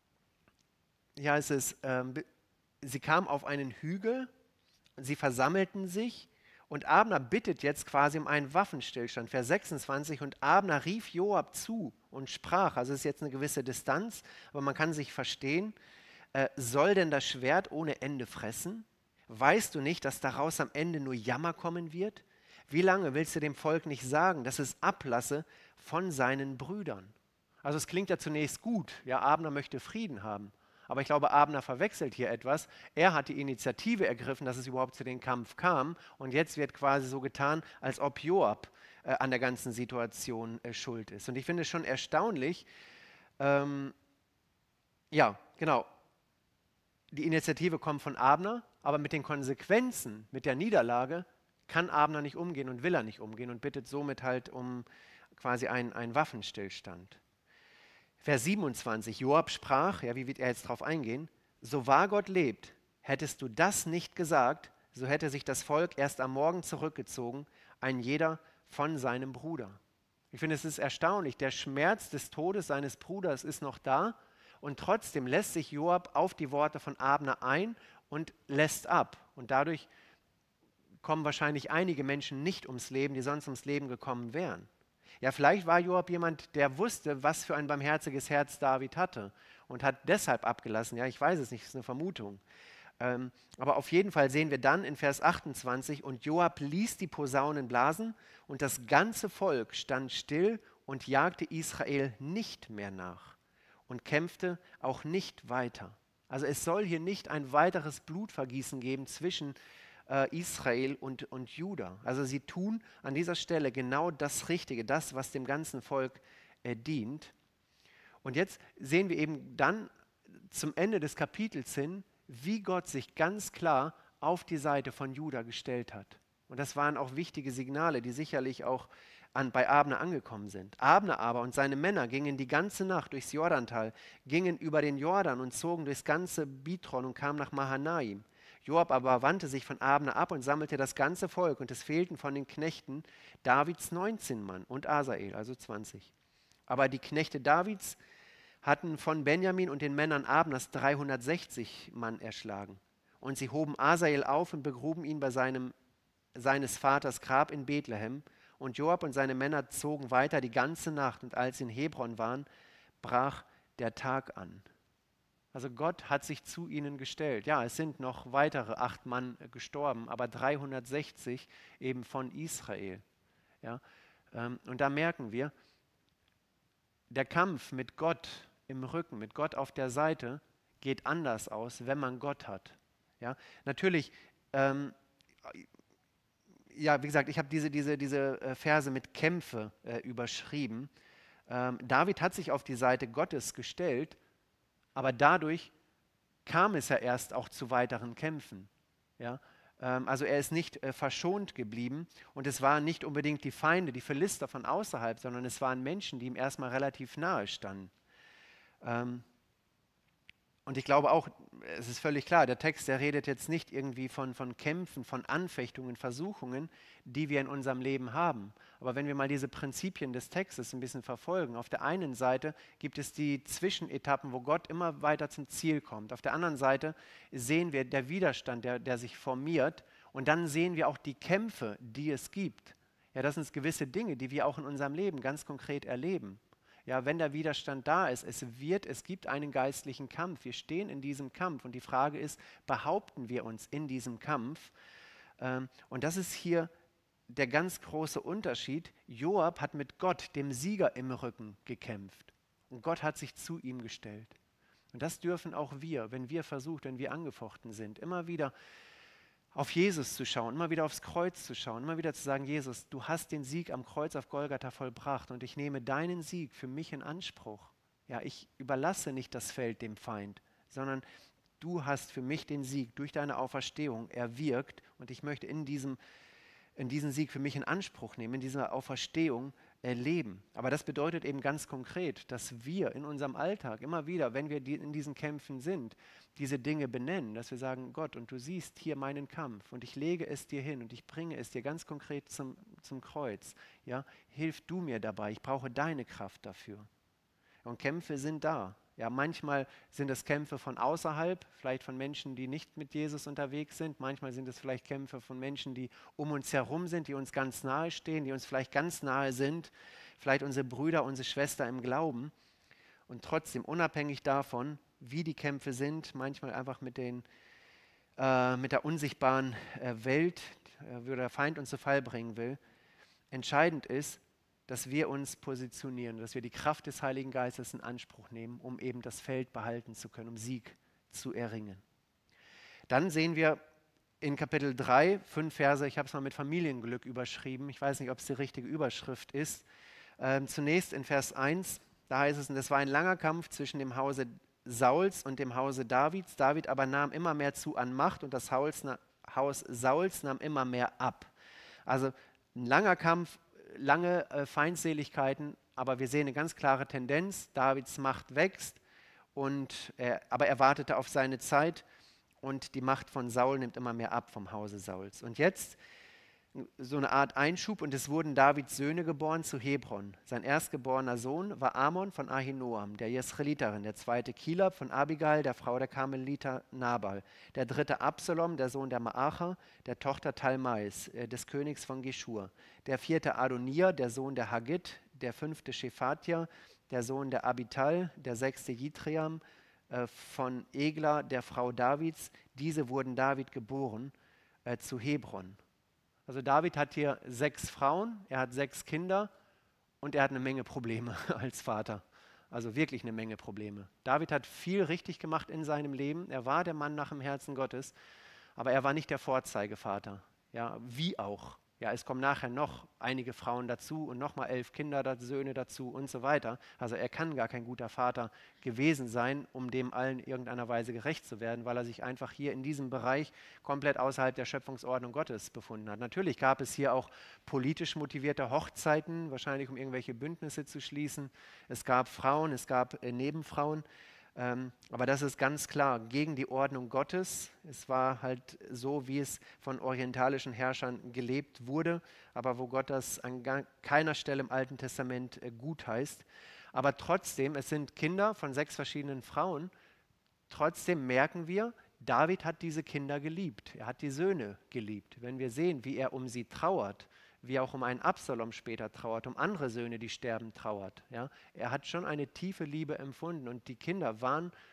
[SPEAKER 1] hier heißt es, ähm, sie kamen auf einen Hügel, sie versammelten sich und Abner bittet jetzt quasi um einen Waffenstillstand. Vers sechsundzwanzig, und Abner rief Joab zu und sprach, also es ist jetzt eine gewisse Distanz, aber man kann sich verstehen, äh, soll denn das Schwert ohne Ende fressen? Weißt du nicht, dass daraus am Ende nur Jammer kommen wird? Wie lange willst du dem Volk nicht sagen, dass es ablasse von seinen Brüdern? Also es klingt ja zunächst gut, ja, Abner möchte Frieden haben. Aber ich glaube, Abner verwechselt hier etwas. Er hat die Initiative ergriffen, dass es überhaupt zu dem Kampf kam. Und jetzt wird quasi so getan, als ob Joab äh, an der ganzen Situation äh, schuld ist. Und ich finde es schon erstaunlich, ähm, ja, genau, die Initiative kommt von Abner, aber mit den Konsequenzen, mit der Niederlage, kann Abner nicht umgehen und will er nicht umgehen und bittet somit halt um quasi einen, einen Waffenstillstand. Vers siebenundzwanzig, Joab sprach, ja, wie wird er jetzt darauf eingehen, so wahr Gott lebt, hättest du das nicht gesagt, so hätte sich das Volk erst am Morgen zurückgezogen, ein jeder von seinem Bruder. Ich finde, es ist erstaunlich, der Schmerz des Todes seines Bruders ist noch da und trotzdem lässt sich Joab auf die Worte von Abner ein und lässt ab. Und dadurch kommen wahrscheinlich einige Menschen nicht ums Leben, die sonst ums Leben gekommen wären. Ja, vielleicht war Joab jemand, der wusste, was für ein barmherziges Herz David hatte und hat deshalb abgelassen. Ja, ich weiß es nicht, das ist eine Vermutung. Ähm, aber auf jeden Fall sehen wir dann in Vers achtundzwanzig, und Joab ließ die Posaunen blasen und das ganze Volk stand still und jagte Israel nicht mehr nach und kämpfte auch nicht weiter. Also es soll hier nicht ein weiteres Blutvergießen geben zwischen Israel und, und Juda. Also sie tun an dieser Stelle genau das Richtige, das, was dem ganzen Volk äh, dient. Und jetzt sehen wir eben dann zum Ende des Kapitels hin, wie Gott sich ganz klar auf die Seite von Juda gestellt hat. Und das waren auch wichtige Signale, die sicherlich auch an, bei Abner angekommen sind. Abner aber und seine Männer gingen die ganze Nacht durchs Jordantal, gingen über den Jordan und zogen durchs ganze Bitron und kamen nach Mahanaim. Joab aber wandte sich von Abner ab und sammelte das ganze Volk, und es fehlten von den Knechten Davids neunzehn Mann und Asael, also zwanzig. Aber die Knechte Davids hatten von Benjamin und den Männern Abners dreihundertsechzig Mann erschlagen. Und sie hoben Asael auf und begruben ihn bei seinem, seines Vaters Grab in Bethlehem. Und Joab und seine Männer zogen weiter die ganze Nacht, und als sie in Hebron waren, brach der Tag an. Also Gott hat sich zu ihnen gestellt. Ja, es sind noch weitere acht Mann gestorben, aber dreihundertsechzig eben von Israel. Ja, ähm, und da merken wir, der Kampf mit Gott im Rücken, mit Gott auf der Seite, geht anders aus, wenn man Gott hat. Ja, natürlich, ähm, ja, wie gesagt, ich habe diese, diese, diese äh, Verse mit Kämpfe äh, überschrieben. Ähm, David hat sich auf die Seite Gottes gestellt, aber dadurch kam es ja erst auch zu weiteren Kämpfen. Ja? Ähm, also er ist nicht äh, verschont geblieben und es waren nicht unbedingt die Feinde, die Philister von außerhalb, sondern es waren Menschen, die ihm erstmal relativ nahe standen. Ähm, Und ich glaube auch, es ist völlig klar, der Text, der redet jetzt nicht irgendwie von, von Kämpfen, von Anfechtungen, Versuchungen, die wir in unserem Leben haben. Aber wenn wir mal diese Prinzipien des Textes ein bisschen verfolgen, auf der einen Seite gibt es die Zwischenetappen, wo Gott immer weiter zum Ziel kommt. Auf der anderen Seite sehen wir der Widerstand, der, der sich formiert. Und dann sehen wir auch die Kämpfe, die es gibt. Ja, das sind gewisse Dinge, die wir auch in unserem Leben ganz konkret erleben. Ja, wenn der Widerstand da ist, es wird, es gibt einen geistlichen Kampf. Wir stehen in diesem Kampf und die Frage ist, behaupten wir uns in diesem Kampf? Ähm, und das ist hier der ganz große Unterschied. Joab hat mit Gott, dem Sieger, im Rücken gekämpft und Gott hat sich zu ihm gestellt. Und das dürfen auch wir, wenn wir versucht, wenn wir angefochten sind, immer wieder auf Jesus zu schauen, immer wieder aufs Kreuz zu schauen, immer wieder zu sagen, Jesus, du hast den Sieg am Kreuz auf Golgatha vollbracht und ich nehme deinen Sieg für mich in Anspruch. Ja, ich überlasse nicht das Feld dem Feind, sondern du hast für mich den Sieg durch deine Auferstehung erwirkt und ich möchte in diesem, in diesen Sieg für mich in Anspruch nehmen, in dieser Auferstehung erleben. Aber das bedeutet eben ganz konkret, dass wir in unserem Alltag immer wieder, wenn wir die, in diesen Kämpfen sind, diese Dinge benennen, dass wir sagen, Gott, und du siehst hier meinen Kampf und ich lege es dir hin und ich bringe es dir ganz konkret zum, zum Kreuz. Ja, hilf du mir dabei, ich brauche deine Kraft dafür. Und Kämpfe sind da. Ja, manchmal sind es Kämpfe von außerhalb, vielleicht von Menschen, die nicht mit Jesus unterwegs sind. Manchmal sind es vielleicht Kämpfe von Menschen, die um uns herum sind, die uns ganz nahe stehen, die uns vielleicht ganz nahe sind. Vielleicht unsere Brüder, unsere Schwester im Glauben. Und trotzdem, unabhängig davon, wie die Kämpfe sind, manchmal einfach mit, den, äh, mit der unsichtbaren äh, Welt, äh, wo der Feind uns zu Fall bringen will, entscheidend ist, dass wir uns positionieren, dass wir die Kraft des Heiligen Geistes in Anspruch nehmen, um eben das Feld behalten zu können, um Sieg zu erringen. Dann sehen wir in Kapitel drei, fünf Verse, ich habe es mal mit Familienglück überschrieben, ich weiß nicht, ob es die richtige Überschrift ist. Ähm, zunächst in Vers eins, da heißt es, und es war ein langer Kampf zwischen dem Hause Sauls und dem Hause Davids. David aber nahm immer mehr zu an Macht und das Haus, Haus Sauls nahm immer mehr ab. Also ein langer Kampf, lange äh, Feindseligkeiten, aber wir sehen eine ganz klare Tendenz. Davids Macht wächst, und er, aber er wartete auf seine Zeit und die Macht von Saul nimmt immer mehr ab vom Hause Sauls. Und jetzt so eine Art Einschub, und es wurden Davids Söhne geboren zu Hebron. Sein erstgeborener Sohn war Amon von Ahinoam, der Jesreliterin, der zweite Kilab von Abigail, der Frau der Karmeliter Nabal, der dritte Absalom, der Sohn der Maacher, der Tochter Talmais, äh, des Königs von Geschur, der vierte Adonia, der Sohn der Haggit, der fünfte Shephatia, der Sohn der Abital, der sechste Jitream, äh, von Egla, der Frau Davids. Diese wurden David geboren äh, zu Hebron. Also David hat hier sechs Frauen, er hat sechs Kinder und er hat eine Menge Probleme als Vater. Also wirklich eine Menge Probleme. David hat viel richtig gemacht in seinem Leben. Er war der Mann nach dem Herzen Gottes, aber er war nicht der Vorzeigevater. Ja, wie auch. Ja, es kommen nachher noch einige Frauen dazu und nochmal elf Kinder, Söhne dazu und so weiter. Also er kann gar kein guter Vater gewesen sein, um dem allen in irgendeiner Weise gerecht zu werden, weil er sich einfach hier in diesem Bereich komplett außerhalb der Schöpfungsordnung Gottes befunden hat. Natürlich gab es hier auch politisch motivierte Hochzeiten, wahrscheinlich um irgendwelche Bündnisse zu schließen. Es gab Frauen, es gab äh, Nebenfrauen. Ähm, aber das ist ganz klar gegen die Ordnung Gottes. Es war halt so, wie es von orientalischen Herrschern gelebt wurde, aber wo Gott das an gar keiner Stelle im Alten Testament äh, gut heißt. Aber trotzdem, es sind Kinder von sechs verschiedenen Frauen. Trotzdem merken wir, David hat diese Kinder geliebt. Er hat die Söhne geliebt. Wenn wir sehen, wie er um sie trauert, wie er auch um einen Absalom später trauert, um andere Söhne, die sterben, trauert. Ja? Er hat schon eine tiefe Liebe empfunden und die Kinder waren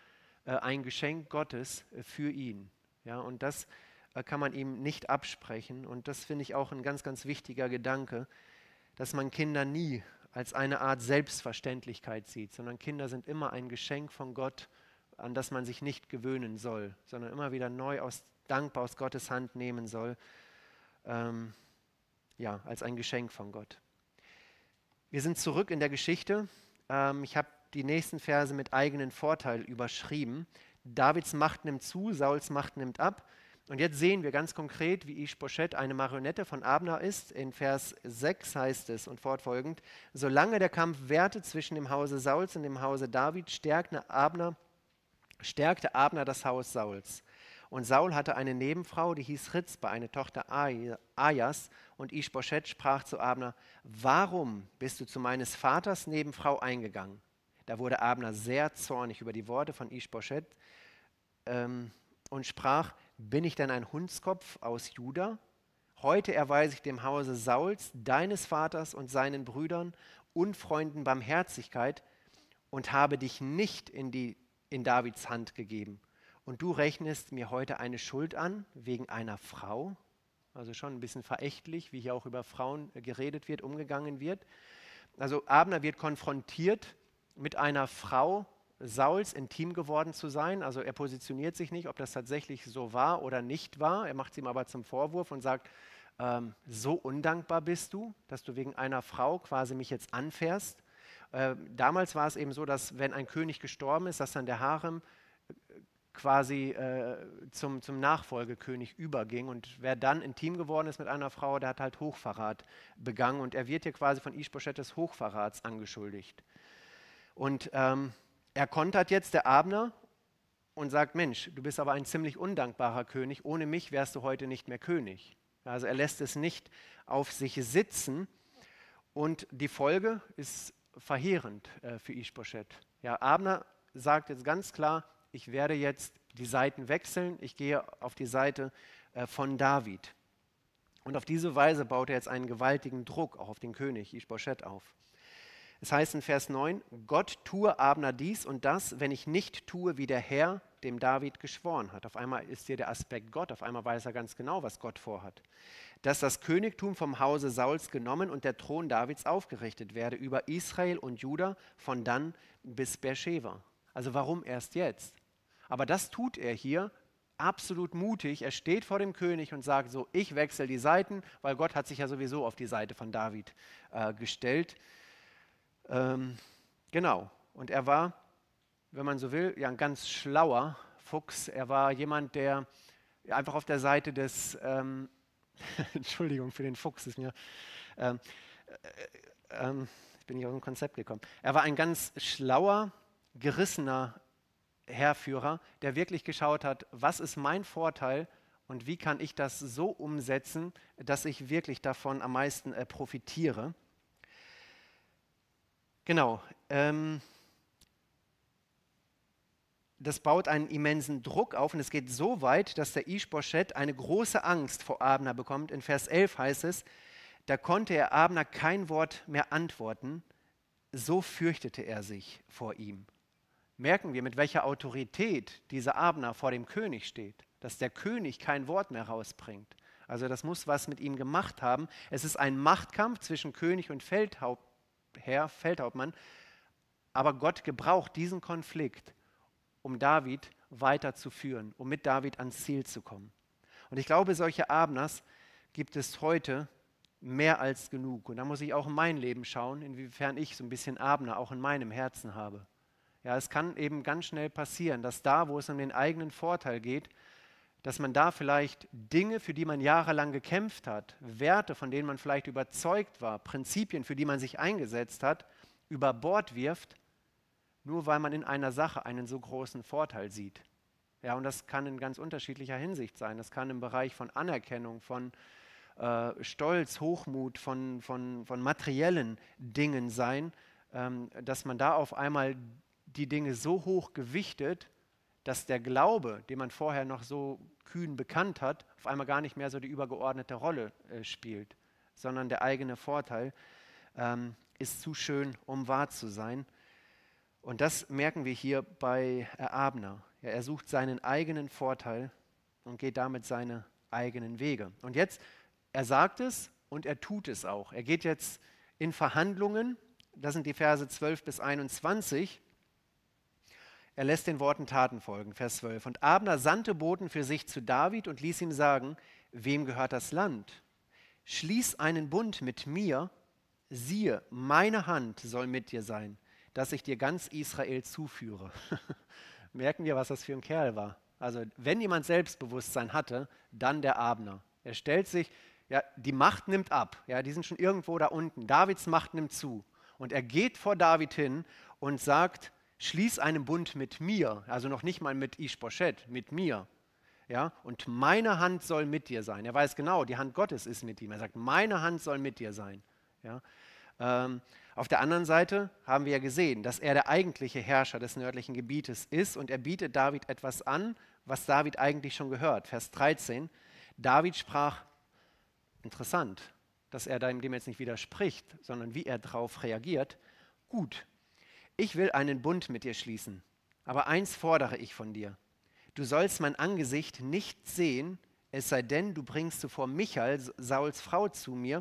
[SPEAKER 1] äh, ein Geschenk Gottes äh, für ihn. Ja, und das äh, kann man ihm nicht absprechen. Und das finde ich auch ein ganz, ganz wichtiger Gedanke, dass man Kinder nie als eine Art Selbstverständlichkeit sieht, sondern Kinder sind immer ein Geschenk von Gott, an das man sich nicht gewöhnen soll, sondern immer wieder neu aus, dankbar aus Gottes Hand nehmen soll, ähm, ja, als ein Geschenk von Gott. Wir sind zurück in der Geschichte. Ähm, ich habe die nächsten Verse mit eigenen Vorteil überschrieben. Davids Macht nimmt zu, Sauls Macht nimmt ab. Und jetzt sehen wir ganz konkret, wie Ischboschet eine Marionette von Abner ist. In Vers sechs heißt es und fortfolgend: Solange der Kampf währte zwischen dem Hause Sauls und dem Hause David, stärkte Abner, stärkte Abner das Haus Sauls. Und Saul hatte eine Nebenfrau, die hieß Rizpa, eine Tochter Ajas. Und Ischboschet sprach zu Abner: Warum bist du zu meines Vaters Nebenfrau eingegangen? Da wurde Abner sehr zornig über die Worte von Ischboschet ähm, und sprach: Bin ich denn ein Hundskopf aus Juda? Heute erweise ich dem Hause Sauls, deines Vaters und seinen Brüdern und Freunden Barmherzigkeit und habe dich nicht in, die, in Davids Hand gegeben. Und du rechnest mir heute eine Schuld an wegen einer Frau. Also schon ein bisschen verächtlich, wie hier auch über Frauen geredet wird, umgegangen wird. Also Abner wird konfrontiert mit einer Frau Sauls, intim geworden zu sein. Also er positioniert sich nicht, ob das tatsächlich so war oder nicht war. Er macht es ihm aber zum Vorwurf und sagt: ähm, So undankbar bist du, dass du wegen einer Frau quasi mich jetzt anfährst. Äh, damals war es eben so, dass wenn ein König gestorben ist, dass dann der Harem quasi äh, zum, zum Nachfolgekönig überging. Und wer dann intim geworden ist mit einer Frau, der hat halt Hochverrat begangen. Und er wird hier quasi von Ischboschet des Hochverrats angeschuldigt. Und ähm, er kontert jetzt der Abner und sagt: Mensch, du bist aber ein ziemlich undankbarer König. Ohne mich wärst du heute nicht mehr König. Also er lässt es nicht auf sich sitzen. Und die Folge ist verheerend äh, für Ischboschet. Ja, Abner sagt jetzt ganz klar: Ich werde jetzt die Seiten wechseln, ich gehe auf die Seite äh, von David. Und auf diese Weise baut er jetzt einen gewaltigen Druck auch auf den König Ischboschet auf. Es heißt in Vers neun: Gott tue Abner dies und das, wenn ich nicht tue, wie der Herr dem David geschworen hat. Auf einmal ist hier der Aspekt Gott, auf einmal weiß er ganz genau, was Gott vorhat. Dass das Königtum vom Hause Sauls genommen und der Thron Davids aufgerichtet werde über Israel und Juda von dann bis Beersheba. Also warum erst jetzt? Aber das tut er hier absolut mutig. Er steht vor dem König und sagt so: Ich wechsle die Seiten, weil Gott hat sich ja sowieso auf die Seite von David äh, gestellt. Ähm, genau. Und er war, wenn man so will, ja ein ganz schlauer Fuchs. Er war jemand, der einfach auf der Seite des, ähm, Entschuldigung für den Fuchs, ist mir, ähm, äh, äh, ich bin nicht aus dem Konzept gekommen. Er war ein ganz schlauer, gerissener Heerführer, der wirklich geschaut hat: Was ist mein Vorteil und wie kann ich das so umsetzen, dass ich wirklich davon am meisten äh, profitiere. Genau. Ähm, das baut einen immensen Druck auf und es geht so weit, dass der Ischboschet eine große Angst vor Abner bekommt. In Vers elf heißt es: Da konnte er Abner kein Wort mehr antworten, so fürchtete er sich vor ihm. Merken wir, mit welcher Autorität dieser Abner vor dem König steht, dass der König kein Wort mehr rausbringt. Also das muss was mit ihm gemacht haben. Es ist ein Machtkampf zwischen König und Feldhaupt, Herr, Feldhauptmann, aber Gott gebraucht diesen Konflikt, um David weiterzuführen, um mit David ans Ziel zu kommen. Und ich glaube, solche Abners gibt es heute mehr als genug. Und da muss ich auch in mein Leben schauen, inwiefern ich so ein bisschen Abner auch in meinem Herzen habe. Ja, es kann eben ganz schnell passieren, dass da, wo es um den eigenen Vorteil geht, dass man da vielleicht Dinge, für die man jahrelang gekämpft hat, Werte, von denen man vielleicht überzeugt war, Prinzipien, für die man sich eingesetzt hat, über Bord wirft, nur weil man in einer Sache einen so großen Vorteil sieht. Ja, und das kann in ganz unterschiedlicher Hinsicht sein. Das kann im Bereich von Anerkennung, von äh, Stolz, Hochmut, von, von, von materiellen Dingen sein, ähm, dass man da auf einmal die Dinge so hoch gewichtet, dass der Glaube, den man vorher noch so kühn bekannt hat, auf einmal gar nicht mehr so die übergeordnete Rolle äh, spielt, sondern der eigene Vorteil ähm, ist zu schön, um wahr zu sein. Und das merken wir hier bei äh, Abner. Ja, Ja, er sucht seinen eigenen Vorteil und geht damit seine eigenen Wege. Und jetzt, er sagt es und er tut es auch. Er geht jetzt in Verhandlungen, das sind die Verse zwölf bis einundzwanzig. Er lässt den Worten Taten folgen, Vers zwölf. Und Abner sandte Boten für sich zu David und ließ ihm sagen, wem gehört das Land? Schließ einen Bund mit mir, siehe, meine Hand soll mit dir sein, dass ich dir ganz Israel zuführe. Merken wir, was das für ein Kerl war. Also wenn jemand Selbstbewusstsein hatte, dann der Abner. Er stellt sich, ja, die Macht nimmt ab, ja, die sind schon irgendwo da unten. Davids Macht nimmt zu. Und er geht vor David hin und sagt, schließ einen Bund mit mir, also noch nicht mal mit Ischboschet, mit mir. Ja, und meine Hand soll mit dir sein. Er weiß genau, die Hand Gottes ist mit ihm. Er sagt, meine Hand soll mit dir sein. Ja, ähm, auf der anderen Seite haben wir ja gesehen, dass er der eigentliche Herrscher des nördlichen Gebietes ist und er bietet David etwas an, was David eigentlich schon gehört. Vers dreizehn, David sprach, interessant, dass er dem jetzt nicht widerspricht, sondern wie er darauf reagiert, gut, ich will einen Bund mit dir schließen, aber eins fordere ich von dir. Du sollst mein Angesicht nicht sehen, es sei denn, du bringst zuvor Michal, Sauls Frau, zu mir,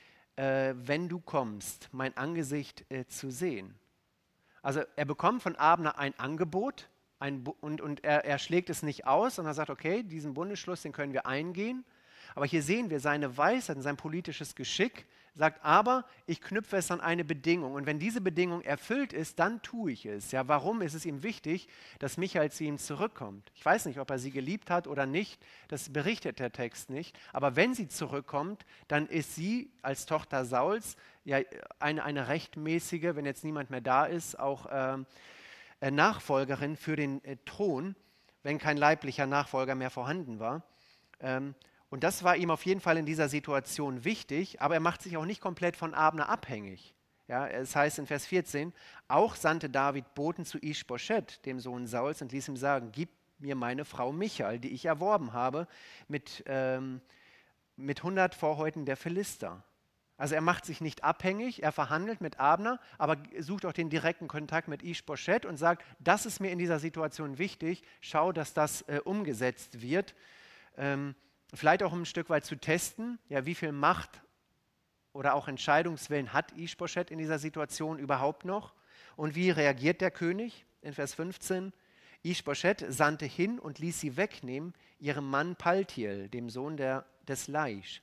[SPEAKER 1] äh, wenn du kommst, mein Angesicht äh, zu sehen. Also er bekommt von Abner ein Angebot ein Bu- und, und er, er schlägt es nicht aus, sondern er sagt, okay, diesen Bundesschluss, den können wir eingehen. Aber hier sehen wir seine Weisheit und sein politisches Geschick, sagt, aber ich knüpfe es an eine Bedingung. Und wenn diese Bedingung erfüllt ist, dann tue ich es. Ja, warum ist es ihm wichtig, dass Michael zu ihm zurückkommt? Ich weiß nicht, ob er sie geliebt hat oder nicht, das berichtet der Text nicht. Aber wenn sie zurückkommt, dann ist sie als Tochter Sauls ja eine, eine rechtmäßige, wenn jetzt niemand mehr da ist, auch ähm, äh, Nachfolgerin für den äh, Thron, wenn kein leiblicher Nachfolger mehr vorhanden war. Ähm, Und das war ihm auf jeden Fall in dieser Situation wichtig, aber er macht sich auch nicht komplett von Abner abhängig. Ja, es heißt in Vers vierzehn, auch sandte David Boten zu Ischboschet, dem Sohn Sauls, und ließ ihm sagen, gib mir meine Frau Michal, die ich erworben habe, mit, ähm, mit hundert Vorhäuten der Philister. Also er macht sich nicht abhängig, er verhandelt mit Abner, aber sucht auch den direkten Kontakt mit Ischboschet und sagt, das ist mir in dieser Situation wichtig, schau, dass das äh, umgesetzt wird. Ähm, Vielleicht auch um ein Stück weit zu testen, ja, wie viel Macht oder auch Entscheidungswillen hat Ischboschet in dieser Situation überhaupt noch? Und wie reagiert der König? In Vers fünfzehn, Ischboschet sandte hin und ließ sie wegnehmen, ihrem Mann Paltiel, dem Sohn der, des Laisch.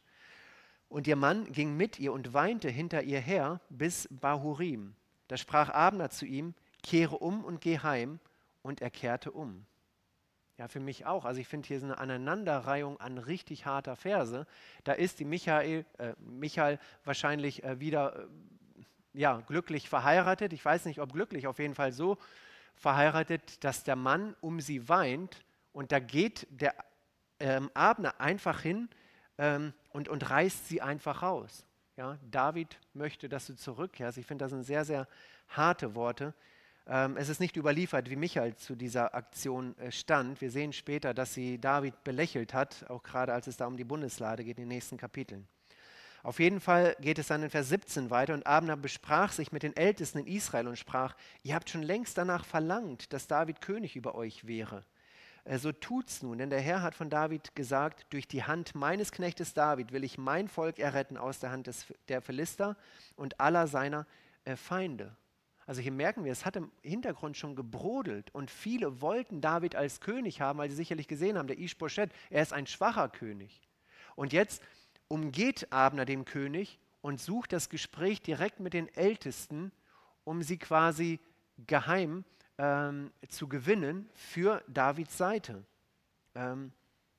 [SPEAKER 1] Und ihr Mann ging mit ihr und weinte hinter ihr her bis Bahurim. Da sprach Abner zu ihm, kehre um und geh heim. Und er kehrte um. Ja, für mich auch. Also ich finde, hier ist eine Aneinanderreihung an richtig harter Verse. Da ist die Michael, äh, Michael wahrscheinlich äh, wieder äh, ja, glücklich verheiratet. Ich weiß nicht, ob glücklich, auf jeden Fall so verheiratet, dass der Mann um sie weint. Und da geht der ähm, Abner einfach hin ähm, und, und reißt sie einfach raus. Ja, David möchte, dass du zurückkehrst. Ich finde, das sind sehr, sehr harte Worte. Ähm, es ist nicht überliefert, wie Michael zu dieser Aktion äh, stand. Wir sehen später, dass sie David belächelt hat, auch gerade als es da um die Bundeslade geht in den nächsten Kapiteln. Auf jeden Fall geht es dann in Vers siebzehn weiter und Abner besprach sich mit den Ältesten in Israel und sprach, ihr habt schon längst danach verlangt, dass David König über euch wäre. Äh, so tut's nun, denn der Herr hat von David gesagt, durch die Hand meines Knechtes David will ich mein Volk erretten aus der Hand des, der Philister und aller seiner äh, Feinde. Also hier merken wir, es hat im Hintergrund schon gebrodelt und viele wollten David als König haben, weil sie sicherlich gesehen haben, der Ischboschet, er ist ein schwacher König. Und jetzt umgeht Abner den König und sucht das Gespräch direkt mit den Ältesten, um sie quasi geheim ähm, zu gewinnen für Davids Seite. Ähm,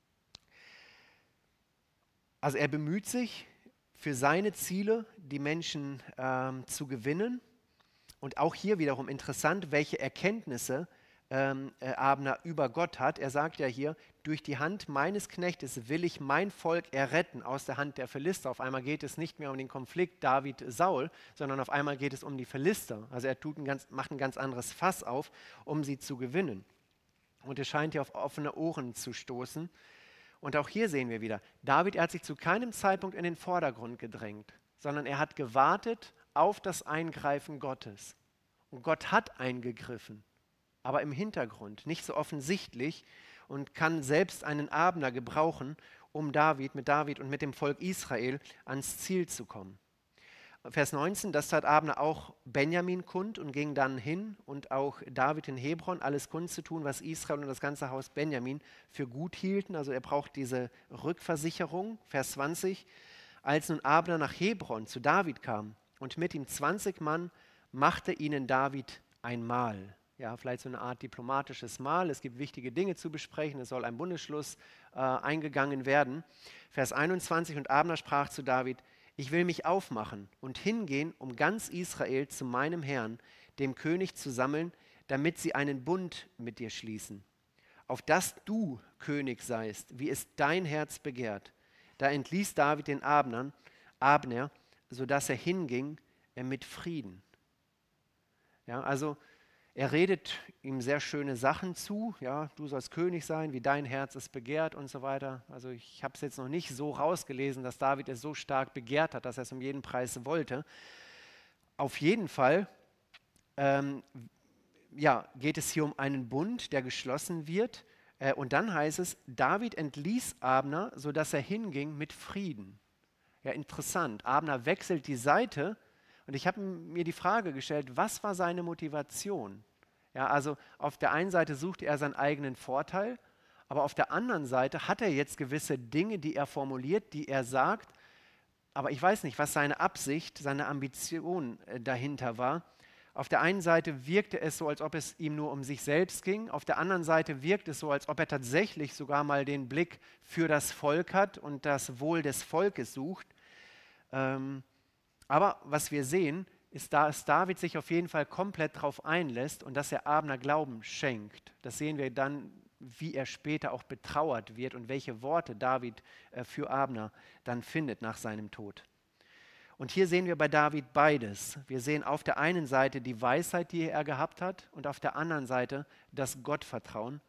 [SPEAKER 1] also er bemüht sich für seine Ziele, die Menschen ähm, zu gewinnen. Und auch hier wiederum interessant, welche Erkenntnisse ähm, äh, Abner über Gott hat. Er sagt ja hier, durch die Hand meines Knechtes will ich mein Volk erretten aus der Hand der Philister. Auf einmal geht es nicht mehr um den Konflikt David-Saul, sondern auf einmal geht es um die Philister. Also er tut ein ganz, macht ein ganz anderes Fass auf, um sie zu gewinnen. Und es scheint hier auf offene Ohren zu stoßen. Und auch hier sehen wir wieder, David, er hat sich zu keinem Zeitpunkt in den Vordergrund gedrängt, sondern er hat gewartet auf das Eingreifen Gottes. Und Gott hat eingegriffen. aber im Hintergrund, nicht so offensichtlich und kann selbst einen Abner gebrauchen, um David, mit David und mit dem Volk Israel ans Ziel zu kommen. Vers neunzehn, das tat Abner auch Benjamin kund und ging dann hin und auch David in Hebron, alles kund zu tun, was Israel und das ganze Haus Benjamin für gut hielten. Also er braucht diese Rückversicherung. Vers zwanzig, als nun Abner nach Hebron zu David kam und mit ihm zwanzig Mann, machte ihnen David ein Mahl. Ja, vielleicht so eine Art diplomatisches Mahl. Es gibt wichtige Dinge zu besprechen. Es soll ein Bundesschluss äh, eingegangen werden. Vers einundzwanzig, und Abner sprach zu David: Ich will mich aufmachen und hingehen, um ganz Israel zu meinem Herrn, dem König, zu sammeln, damit sie einen Bund mit dir schließen, auf dass du König seist, wie es dein Herz begehrt. Da entließ David den Abnern, Abner, sodass er hinging äh, mit Frieden. Ja, also er redet ihm sehr schöne Sachen zu, ja, du sollst König sein, wie dein Herz es begehrt und so weiter. Also ich habe es jetzt noch nicht so rausgelesen, dass David es so stark begehrt hat, dass er es um jeden Preis wollte. Auf jeden Fall ähm, ja, geht es hier um einen Bund, der geschlossen wird. Äh, und dann heißt es, David entließ Abner, sodass er hinging mit Frieden. Ja, interessant. Abner wechselt die Seite. Und ich habe mir die Frage gestellt, was war seine Motivation? Ja, also auf der einen Seite suchte er seinen eigenen Vorteil, aber auf der anderen Seite hat er jetzt gewisse Dinge, die er formuliert, die er sagt, aber ich weiß nicht, was seine Absicht, seine Ambition äh, dahinter war. Auf der einen Seite wirkte es so, als ob es ihm nur um sich selbst ging, auf der anderen Seite wirkt es so, als ob er tatsächlich sogar mal den Blick für das Volk hat und das Wohl des Volkes sucht. Ähm, Aber was wir sehen, ist, dass David sich auf jeden Fall komplett darauf einlässt und dass er Abner Glauben schenkt. Das sehen wir dann, wie er später auch betrauert wird und welche Worte David äh, für Abner dann findet nach seinem Tod. Und hier sehen wir bei David beides. Wir sehen auf der einen Seite die Weisheit, die er gehabt hat, und auf der anderen Seite das Gottvertrauen.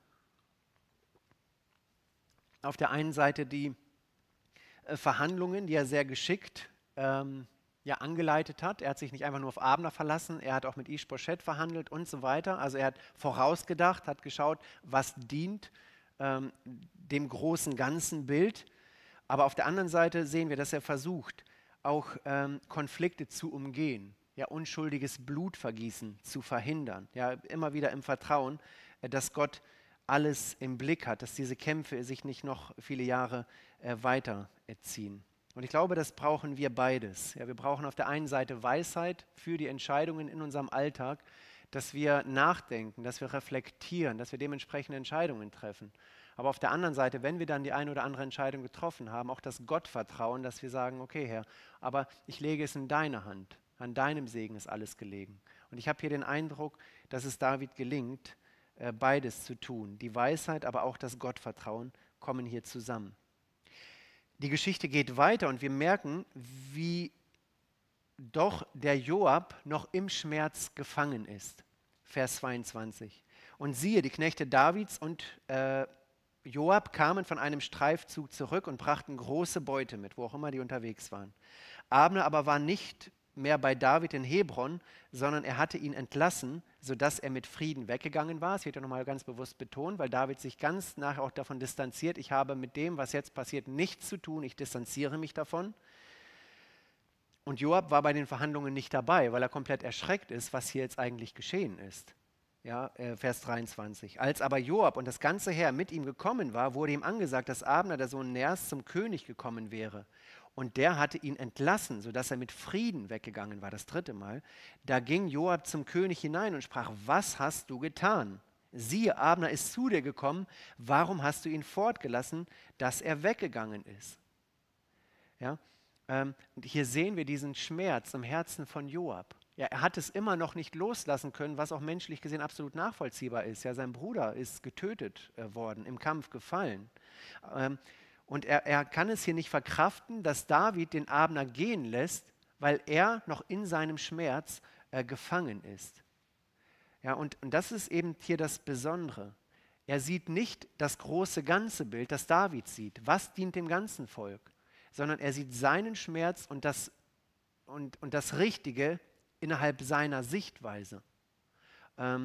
[SPEAKER 1] Auf der einen Seite die äh, Verhandlungen, die er sehr geschickt ähm, ja, angeleitet hat. Er hat sich nicht einfach nur auf Abner verlassen, er hat auch mit Ish-Boschet verhandelt und so weiter. Also er hat vorausgedacht, hat geschaut, was dient ähm, dem großen ganzen Bild. Aber auf der anderen Seite sehen wir, dass er versucht, auch ähm, Konflikte zu umgehen, ja, unschuldiges Blutvergießen zu verhindern. Ja, immer wieder im Vertrauen, äh, dass Gott alles im Blick hat, dass diese Kämpfe sich nicht noch viele Jahre äh, weiterziehen. Und ich glaube, das brauchen wir beides. Ja, wir brauchen auf der einen Seite Weisheit für die Entscheidungen in unserem Alltag, dass wir nachdenken, dass wir reflektieren, dass wir dementsprechende Entscheidungen treffen. Aber auf der anderen Seite, wenn wir dann die eine oder andere Entscheidung getroffen haben, auch das Gottvertrauen, dass wir sagen, okay Herr, aber ich lege es in deine Hand, an deinem Segen ist alles gelegen. Und ich habe hier den Eindruck, dass es David gelingt, beides zu tun. Die Weisheit, aber auch das Gottvertrauen kommen hier zusammen. Die Geschichte geht weiter und wir merken, wie doch der Joab noch im Schmerz gefangen ist. Vers zweiundzwanzig. Und siehe, die Knechte Davids und äh, Joab kamen von einem Streifzug zurück und brachten große Beute mit, wo auch immer die unterwegs waren. Abner aber war nicht mehr bei David in Hebron, sondern er hatte ihn entlassen, sodass er mit Frieden weggegangen war. Es wird ja nochmal ganz bewusst betont, weil David sich ganz nachher auch davon distanziert. Ich habe mit dem, was jetzt passiert, nichts zu tun. Ich distanziere mich davon. Und Joab war bei den Verhandlungen nicht dabei, weil er komplett erschreckt ist, was hier jetzt eigentlich geschehen ist. Ja, äh, Vers dreiundzwanzig. Als aber Joab und das ganze Heer mit ihm gekommen war, wurde ihm angesagt, dass Abner, der Sohn Ners, zum König gekommen wäre. Und der hatte ihn entlassen, sodass er mit Frieden weggegangen war, das dritte Mal. Da ging Joab zum König hinein und sprach: Was hast du getan? Siehe, Abner ist zu dir gekommen. Warum hast du ihn fortgelassen, dass er weggegangen ist? Ja, ähm, und hier sehen wir diesen Schmerz im Herzen von Joab. Ja, er hat es immer noch nicht loslassen können, was auch menschlich gesehen absolut nachvollziehbar ist. Ja, sein Bruder ist getötet äh, worden, im Kampf gefallen. Ähm, Und er, er kann es hier nicht verkraften, dass David den Abner gehen lässt, weil er noch in seinem Schmerz äh, gefangen ist. Ja, und, und das ist eben hier das Besondere. Er sieht nicht das große ganze Bild, das David sieht. Was dient dem ganzen Volk? Sondern er sieht seinen Schmerz und das, und, und das Richtige innerhalb seiner Sichtweise. Ähm,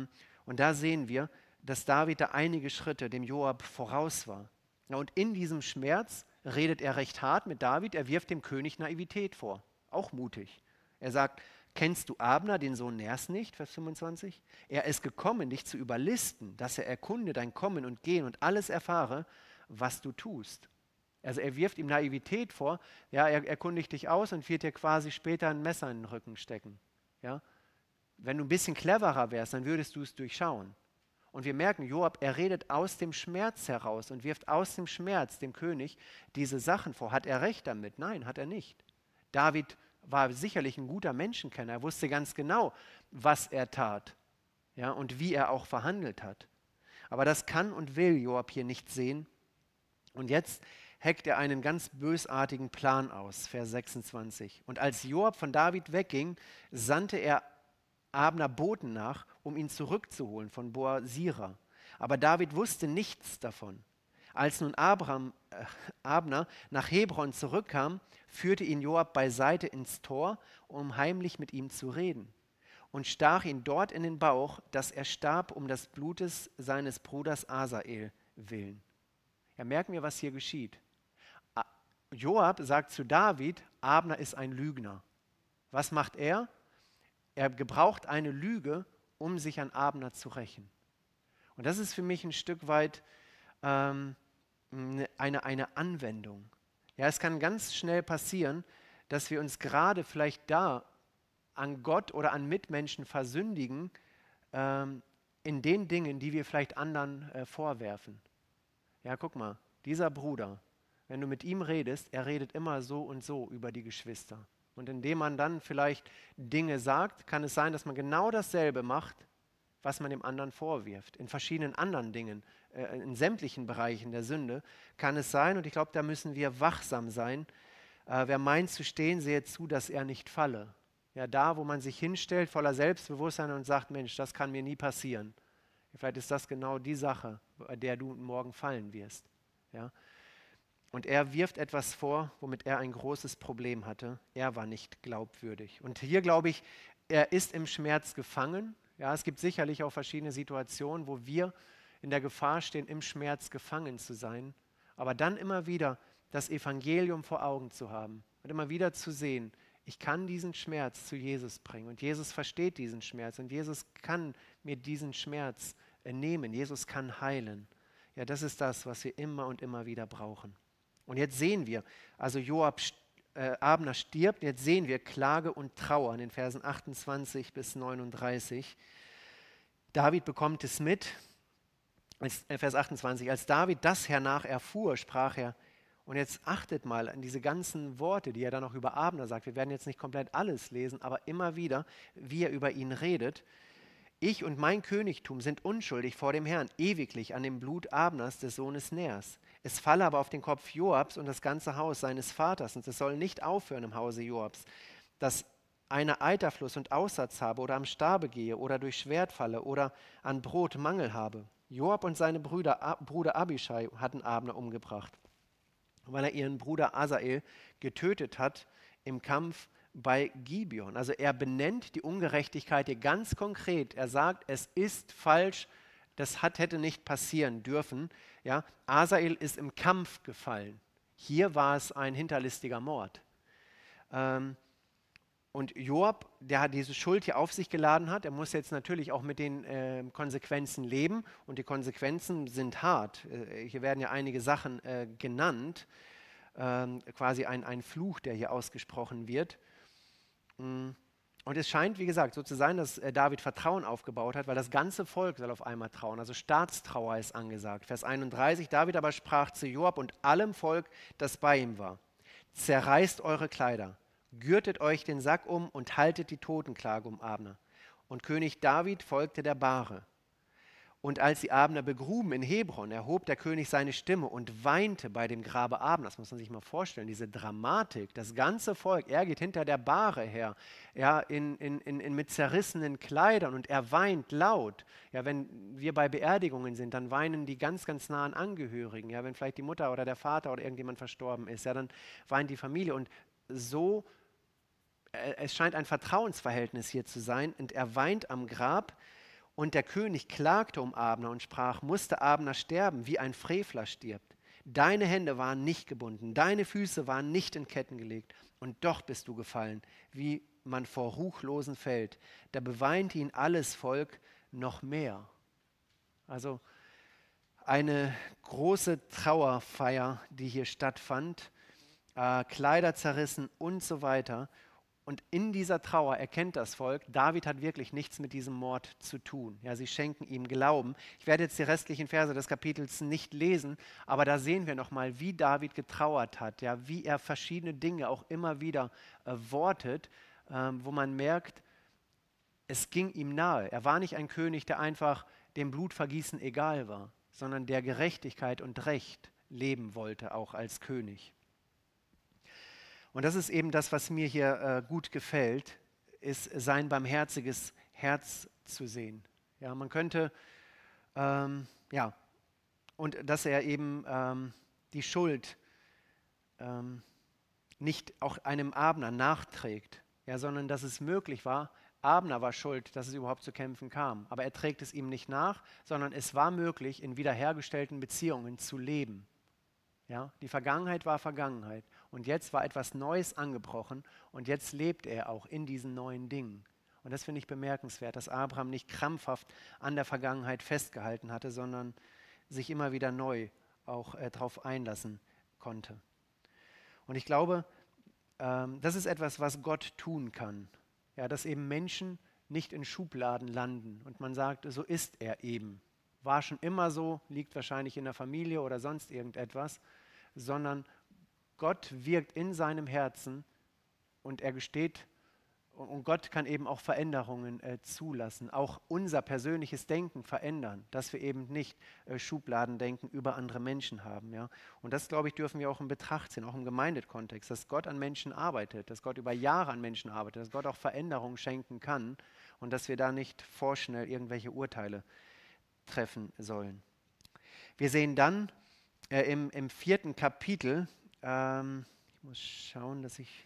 [SPEAKER 1] Und da sehen wir, dass David da einige Schritte dem Joab voraus war. Ja, und in diesem Schmerz redet er recht hart mit David. Er wirft dem König Naivität vor. Auch mutig. Er sagt, kennst du Abner, den Sohn Ners nicht? Vers fünfundzwanzig. Er ist gekommen, dich zu überlisten, dass er erkunde dein Kommen und Gehen und alles erfahre, was du tust. Also er wirft ihm Naivität vor. Ja, er erkundigt dich aus und wird dir quasi später ein Messer in den Rücken stecken. Ja? Wenn du ein bisschen cleverer wärst, dann würdest du es durchschauen. Und wir merken, Joab, er redet aus dem Schmerz heraus und wirft aus dem Schmerz dem König diese Sachen vor. Hat er recht damit? Nein, hat er nicht. David war sicherlich ein guter Menschenkenner. Er wusste ganz genau, was er tat, ja, und wie er auch verhandelt hat. Aber das kann und will Joab hier nicht sehen. Und jetzt heckt er einen ganz bösartigen Plan aus, Vers sechsundzwanzig. Und als Joab von David wegging, sandte er Abner Boten nach, um ihn zurückzuholen von Boasira. Aber David wusste nichts davon. Als nun Abraham, äh, Abner nach Hebron zurückkam, führte ihn Joab beiseite ins Tor, um heimlich mit ihm zu reden, und stach ihn dort in den Bauch, dass er starb um des Blutes seines Bruders Asael willen. Ja, merken wir, was hier geschieht. A- Joab sagt zu David, Abner ist ein Lügner. Was macht er? Er gebraucht eine Lüge, um sich an Abner zu rächen. Und das ist für mich ein Stück weit ähm, eine, eine Anwendung. Ja, es kann ganz schnell passieren, dass wir uns gerade vielleicht da an Gott oder an Mitmenschen versündigen, ähm, in den Dingen, die wir vielleicht anderen äh, vorwerfen. Ja, guck mal, dieser Bruder, wenn du mit ihm redest, er redet immer so und so über die Geschwister. Und indem man dann vielleicht Dinge sagt, kann es sein, dass man genau dasselbe macht, was man dem anderen vorwirft. In verschiedenen anderen Dingen, äh, in sämtlichen Bereichen der Sünde kann es sein, und ich glaube, da müssen wir wachsam sein. Äh, wer meint zu stehen, sehe zu, dass er nicht falle. Ja, da, wo man sich hinstellt, voller Selbstbewusstsein und sagt, Mensch, das kann mir nie passieren. Vielleicht ist das genau die Sache, bei der du morgen fallen wirst. Ja? Und er wirft etwas vor, womit er ein großes Problem hatte. Er war nicht glaubwürdig. Und hier glaube ich, er ist im Schmerz gefangen. Ja, es gibt sicherlich auch verschiedene Situationen, wo wir in der Gefahr stehen, im Schmerz gefangen zu sein. Aber dann immer wieder das Evangelium vor Augen zu haben und immer wieder zu sehen, ich kann diesen Schmerz zu Jesus bringen. Und Jesus versteht diesen Schmerz und Jesus kann mir diesen Schmerz nehmen. Jesus kann heilen. Ja, das ist das, was wir immer und immer wieder brauchen. Und jetzt sehen wir, also Joab, äh, Abner stirbt, jetzt sehen wir Klage und Trauer in den Versen achtundzwanzig bis neununddreißig. David bekommt es mit, als, äh, Vers achtundzwanzig, als David das hernach erfuhr, sprach er, und jetzt achtet mal an diese ganzen Worte, die er dann noch über Abner sagt. Wir werden jetzt nicht komplett alles lesen, aber immer wieder, wie er über ihn redet. Ich und mein Königtum sind unschuldig vor dem Herrn, ewiglich an dem Blut Abners, des Sohnes Ners. Es falle aber auf den Kopf Joabs und das ganze Haus seines Vaters, und es soll nicht aufhören im Hause Joabs, dass einer Eiterfluss und Aussatz habe oder am Stabe gehe oder durch Schwert falle oder an Brot Mangel habe. Joab und seine Brüder, Bruder Abischai hatten Abner umgebracht, weil er ihren Bruder Asael getötet hat im Kampf bei Gibeon. Also er benennt die Ungerechtigkeit hier ganz konkret. Er sagt, es ist falsch, das hat, hätte nicht passieren dürfen. Ja, Asael ist im Kampf gefallen. Hier war es ein hinterlistiger Mord. Ähm, und Joab, der diese Schuld hier auf sich geladen hat, er muss jetzt natürlich auch mit den äh, Konsequenzen leben. Und die Konsequenzen sind hart. Äh, hier werden ja einige Sachen äh, genannt. Ähm, quasi ein, ein Fluch, der hier ausgesprochen wird. Und es scheint, wie gesagt, so zu sein, dass David Vertrauen aufgebaut hat, weil das ganze Volk soll auf einmal trauen. Also Staatstrauer ist angesagt. Vers einunddreißig, David aber sprach zu Joab und allem Volk, das bei ihm war: Zerreißt eure Kleider, gürtet euch den Sack um und haltet die Totenklage um Abner. Und König David folgte der Bahre. Und als sie Abner begruben in Hebron, erhob der König seine Stimme und weinte bei dem Grabe Abners. Das muss man sich mal vorstellen, diese Dramatik. Das ganze Volk, er geht hinter der Bahre her, ja, in, in, in, in mit zerrissenen Kleidern, und er weint laut. Ja, wenn wir bei Beerdigungen sind, dann weinen die ganz, ganz nahen Angehörigen. Ja, wenn vielleicht die Mutter oder der Vater oder irgendjemand verstorben ist, ja, dann weint die Familie. Und so, äh, es scheint ein Vertrauensverhältnis hier zu sein. Und er weint am Grab. Und der König klagte um Abner und sprach, musste Abner sterben, wie ein Frevler stirbt? Deine Hände waren nicht gebunden, deine Füße waren nicht in Ketten gelegt, und doch bist du gefallen, wie man vor Ruchlosen fällt. Da beweinte ihn alles Volk noch mehr. Also eine große Trauerfeier, die hier stattfand, äh, Kleider zerrissen und so weiter. Und in dieser Trauer erkennt das Volk, David hat wirklich nichts mit diesem Mord zu tun. Ja, sie schenken ihm Glauben. Ich werde jetzt die restlichen Verse des Kapitels nicht lesen, aber da sehen wir nochmal, wie David getrauert hat, ja, wie er verschiedene Dinge auch immer wieder äh, wortet, ähm, wo man merkt, es ging ihm nahe. Er war nicht ein König, der einfach dem Blutvergießen egal war, sondern der Gerechtigkeit und Recht leben wollte, auch als König. Und das ist eben das, was mir hier äh, gut gefällt, ist sein barmherziges Herz zu sehen. Ja, man könnte, ähm, ja, und dass er eben ähm, die Schuld ähm, nicht auch einem Abner nachträgt, ja, sondern dass es möglich war, Abner war schuld, dass es überhaupt zu Kämpfen kam, aber er trägt es ihm nicht nach, sondern es war möglich, in wiederhergestellten Beziehungen zu leben. Ja, die Vergangenheit war Vergangenheit und jetzt war etwas Neues angebrochen und jetzt lebt er auch in diesen neuen Dingen. Und das finde ich bemerkenswert, dass Abraham nicht krampfhaft an der Vergangenheit festgehalten hatte, sondern sich immer wieder neu auch äh, darauf einlassen konnte. Und ich glaube, ähm, das ist etwas, was Gott tun kann. Ja, dass eben Menschen nicht in Schubladen landen und man sagt, so ist er eben. War schon immer so, liegt wahrscheinlich in der Familie oder sonst irgendetwas, sondern Gott wirkt in seinem Herzen und er gesteht, und Gott kann eben auch Veränderungen äh, zulassen, auch unser persönliches Denken verändern, dass wir eben nicht äh, Schubladendenken über andere Menschen haben. Ja? Und das, glaube ich, dürfen wir auch in Betracht ziehen, auch im Gemeindekontext, dass Gott an Menschen arbeitet, dass Gott über Jahre an Menschen arbeitet, dass Gott auch Veränderungen schenken kann und dass wir da nicht vorschnell irgendwelche Urteile treffen sollen. Wir sehen dann äh, im, im vierten Kapitel, ähm, ich muss schauen, dass ich,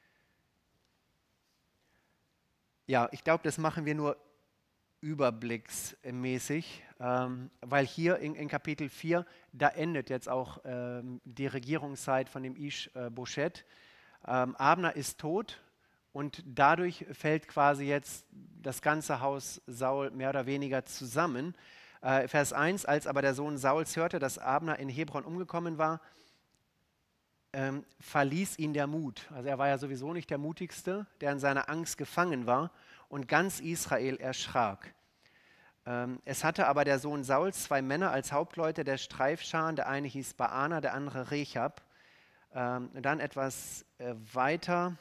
[SPEAKER 1] ja, ich glaube, das machen wir nur überblicksmäßig, ähm, weil hier in, in Kapitel vier, da endet jetzt auch ähm, die Regierungszeit von dem Ish-Boschet. Ähm, Abner ist tot und dadurch fällt quasi jetzt das ganze Haus Saul mehr oder weniger zusammen. Äh, Vers eins, als aber der Sohn Sauls hörte, dass Abner in Hebron umgekommen war, ähm, verließ ihn der Mut. Also er war ja sowieso nicht der Mutigste, der in seiner Angst gefangen war und ganz Israel erschrak. Ähm, es hatte aber der Sohn Sauls zwei Männer als Hauptleute der Streifscharen, der eine hieß Baana, der andere Rechab. Ähm, dann etwas äh, weiter.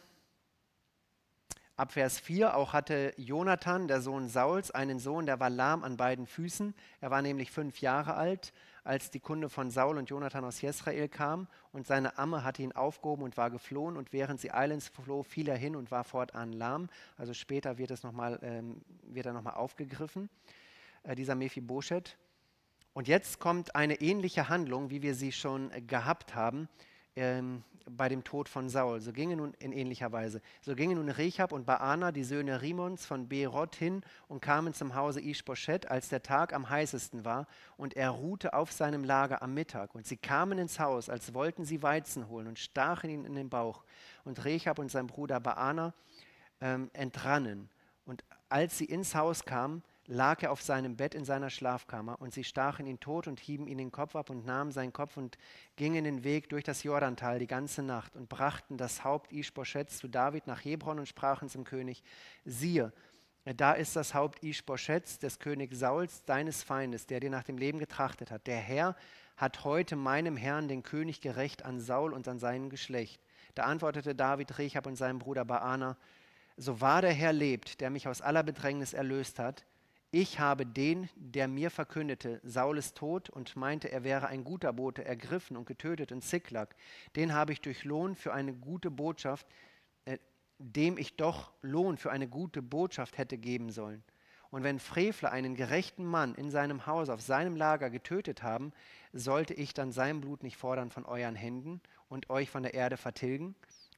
[SPEAKER 1] Ab Vers vier, auch hatte Jonathan, der Sohn Sauls, einen Sohn, der war lahm an beiden Füßen. Er war nämlich fünf Jahre alt, als die Kunde von Saul und Jonathan aus Jesrael kam. Und seine Amme hatte ihn aufgehoben und war geflohen. Und während sie eilends floh, fiel er hin und war fortan lahm. Also später wird, es noch mal, ähm, wird er nochmal aufgegriffen, äh, dieser Mephibosheth. Und jetzt kommt eine ähnliche Handlung, wie wir sie schon äh, gehabt haben, ähm, bei dem Tod von Saul. So gingen nun in ähnlicher Weise. So gingen nun Rechab und Baana, die Söhne Rimons von Beeroth, hin und kamen zum Hause Ish-Boschet, als der Tag am heißesten war, und er ruhte auf seinem Lager am Mittag. Und sie kamen ins Haus, als wollten sie Weizen holen, und stachen ihn in den Bauch. Und Rechab und sein Bruder Baana ähm, entrannen. Und als sie ins Haus kamen, lag er auf seinem Bett in seiner Schlafkammer, und sie stachen ihn tot und hieben ihn den Kopf ab und nahmen seinen Kopf und gingen den Weg durch das Jordantal die ganze Nacht und brachten das Haupt Ish-Boschets zu David nach Hebron und sprachen zum König: Siehe, da ist das Haupt Ish-Boschets des Königs Sauls, deines Feindes, der dir nach dem Leben getrachtet hat. Der Herr hat heute meinem Herrn, den König, gerecht an Saul und an seinem Geschlecht. Da antwortete David Rechab und seinem Bruder Baana: So wahr der Herr lebt, der mich aus aller Bedrängnis erlöst hat, ich habe den, der mir verkündete, Saul ist tot und meinte, er wäre ein guter Bote, ergriffen und getötet in Ziklag. Den habe ich durch Lohn für eine gute Botschaft, äh, dem ich doch Lohn für eine gute Botschaft hätte geben sollen. Und wenn Frevler einen gerechten Mann in seinem Haus auf seinem Lager getötet haben, sollte ich dann sein Blut nicht fordern von euren Händen und euch von der Erde vertilgen?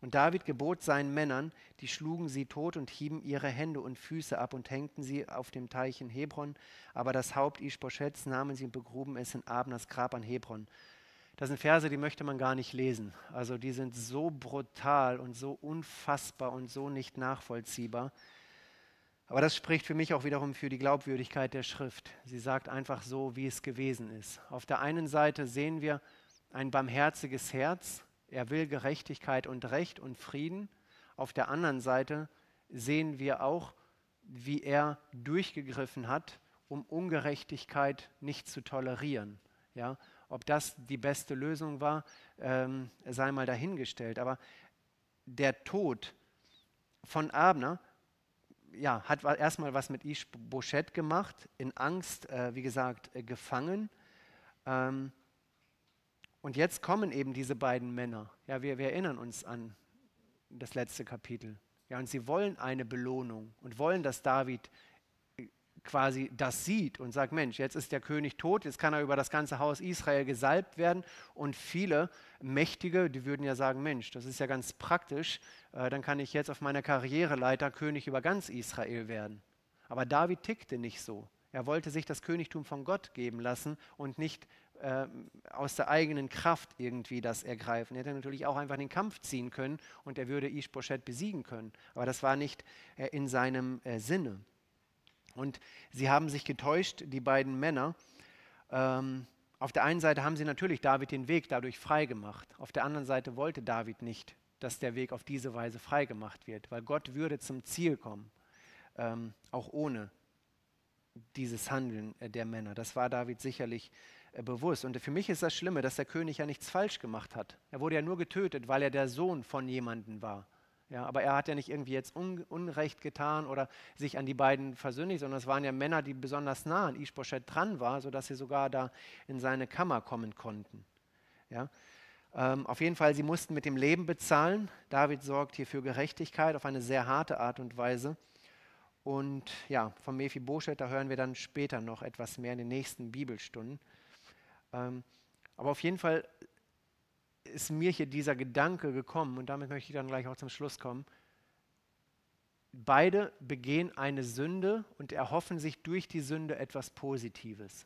[SPEAKER 1] Und David gebot seinen Männern, die schlugen sie tot und hieben ihre Hände und Füße ab und hängten sie auf dem Teich in Hebron. Aber das Haupt Ischboschets nahmen sie und begruben es in Abners Grab an Hebron. Das sind Verse, die möchte man gar nicht lesen. Also die sind so brutal und so unfassbar und so nicht nachvollziehbar. Aber das spricht für mich auch wiederum für die Glaubwürdigkeit der Schrift. Sie sagt einfach so, wie es gewesen ist. Auf der einen Seite sehen wir ein barmherziges Herz. Er will Gerechtigkeit und Recht und Frieden. Auf der anderen Seite sehen wir auch, wie er durchgegriffen hat, um Ungerechtigkeit nicht zu tolerieren. Ja, ob das die beste Lösung war, ähm, sei mal dahingestellt. Aber der Tod von Abner ja, hat erstmal was mit Ischboschet gemacht, in Angst, äh, wie gesagt, äh, gefangen. Ähm, Und jetzt kommen eben diese beiden Männer. Ja, wir, wir erinnern uns an das letzte Kapitel. Ja, und sie wollen eine Belohnung und wollen, dass David quasi das sieht und sagt, Mensch, jetzt ist der König tot, jetzt kann er über das ganze Haus Israel gesalbt werden. Und viele Mächtige, die würden ja sagen, Mensch, das ist ja ganz praktisch, äh, dann kann ich jetzt auf meiner Karriereleiter König über ganz Israel werden. Aber David tickte nicht so. Er wollte sich das Königtum von Gott geben lassen und nicht äh, aus der eigenen Kraft irgendwie das ergreifen. Er hätte natürlich auch einfach den Kampf ziehen können und er würde Ischboschet besiegen können. Aber das war nicht äh, in seinem äh, Sinne. Und sie haben sich getäuscht, die beiden Männer. Ähm, auf der einen Seite haben sie natürlich David den Weg dadurch freigemacht. Auf der anderen Seite wollte David nicht, dass der Weg auf diese Weise freigemacht wird, weil Gott würde zum Ziel kommen, ähm, auch ohne dieses Handeln äh, der Männer. Das war David sicherlich äh, bewusst. Und für mich ist das Schlimme, dass der König ja nichts falsch gemacht hat. Er wurde ja nur getötet, weil er der Sohn von jemandem war. Ja, aber er hat ja nicht irgendwie jetzt un Unrecht getan oder sich an die beiden versündigt, sondern es waren ja Männer, die besonders nah an Ischboschet dran waren, sodass sie sogar da in seine Kammer kommen konnten. Ja. Ähm, auf jeden Fall, sie mussten mit dem Leben bezahlen. David sorgt hier für Gerechtigkeit auf eine sehr harte Art und Weise. Und ja, von Mephibosheth, da hören wir dann später noch etwas mehr in den nächsten Bibelstunden. Ähm, aber auf jeden Fall ist mir hier dieser Gedanke gekommen, und damit möchte ich dann gleich auch zum Schluss kommen. Beide begehen eine Sünde und erhoffen sich durch die Sünde etwas Positives.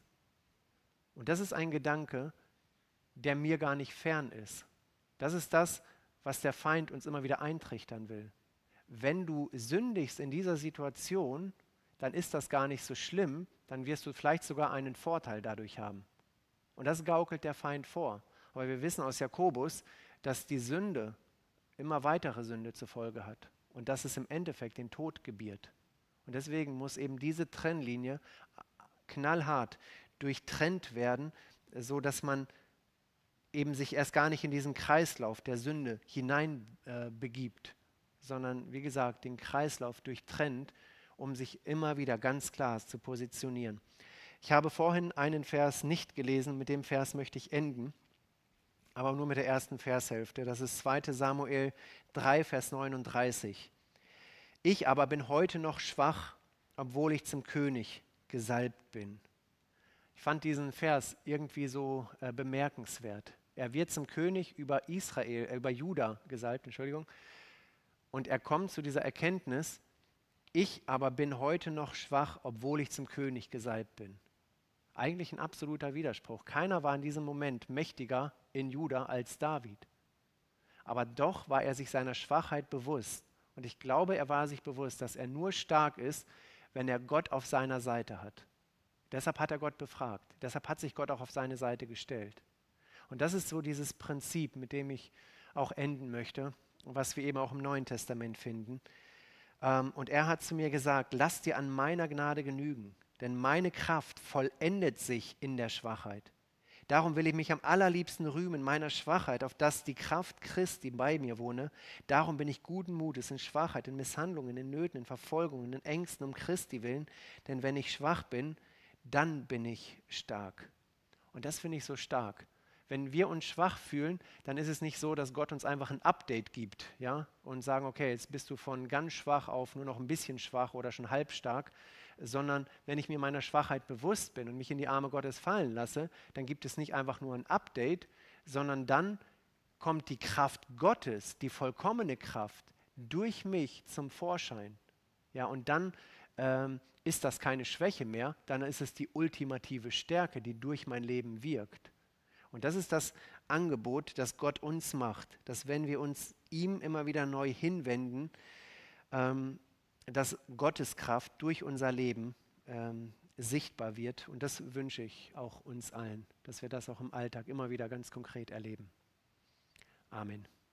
[SPEAKER 1] Und das ist ein Gedanke, der mir gar nicht fern ist. Das ist das, was der Feind uns immer wieder eintrichtern will. Wenn du sündigst in dieser Situation, dann ist das gar nicht so schlimm, dann wirst du vielleicht sogar einen Vorteil dadurch haben. Und das gaukelt der Feind vor. Aber wir wissen aus Jakobus, dass die Sünde immer weitere Sünde zur Folge hat und dass es im Endeffekt den Tod gebiert. Und deswegen muss eben diese Trennlinie knallhart durchtrennt werden, so dass man eben sich erst gar nicht in diesen Kreislauf der Sünde hinein äh, begibt, sondern wie gesagt den Kreislauf durchtrennt, um sich immer wieder ganz klar zu positionieren. Ich habe vorhin einen Vers nicht gelesen, mit dem Vers möchte ich enden. Aber nur mit der ersten Vershälfte. Das ist zweiter Samuel drei, Vers neununddreißig. Ich aber bin heute noch schwach, obwohl ich zum König gesalbt bin. Ich fand diesen Vers irgendwie so äh, bemerkenswert. Er wird zum König über Israel, äh, über Juda gesalbt, Entschuldigung. Und er kommt zu dieser Erkenntnis, ich aber bin heute noch schwach, obwohl ich zum König gesalbt bin. Eigentlich ein absoluter Widerspruch. Keiner war in diesem Moment mächtiger in Juda als David. Aber doch war er sich seiner Schwachheit bewusst. Und ich glaube, er war sich bewusst, dass er nur stark ist, wenn er Gott auf seiner Seite hat. Deshalb hat er Gott befragt. Deshalb hat sich Gott auch auf seine Seite gestellt. Und das ist so dieses Prinzip, mit dem ich auch enden möchte, was wir eben auch im Neuen Testament finden. Und er hat zu mir gesagt, lass dir an meiner Gnade genügen. Denn meine Kraft vollendet sich in der Schwachheit. Darum will ich mich am allerliebsten rühmen meiner Schwachheit, auf dass die Kraft Christi bei mir wohne. Darum bin ich guten Mutes in Schwachheit, in Misshandlungen, in Nöten, in Verfolgungen, in Ängsten um Christi willen. Denn wenn ich schwach bin, dann bin ich stark. Und das finde ich so stark. Wenn wir uns schwach fühlen, dann ist es nicht so, dass Gott uns einfach ein Update gibt, ja, und sagen, okay, jetzt bist du von ganz schwach auf nur noch ein bisschen schwach oder schon halbstark, sondern wenn ich mir meiner Schwachheit bewusst bin und mich in die Arme Gottes fallen lasse, dann gibt es nicht einfach nur ein Update, sondern dann kommt die Kraft Gottes, die vollkommene Kraft, durch mich zum Vorschein. Ja, und dann ähm, ist das keine Schwäche mehr, dann ist es die ultimative Stärke, die durch mein Leben wirkt. Und das ist das Angebot, das Gott uns macht, dass wenn wir uns ihm immer wieder neu hinwenden, ähm, dass Gottes Kraft durch unser Leben ähm, sichtbar wird. Und das wünsche ich auch uns allen, dass wir das auch im Alltag immer wieder ganz konkret erleben. Amen.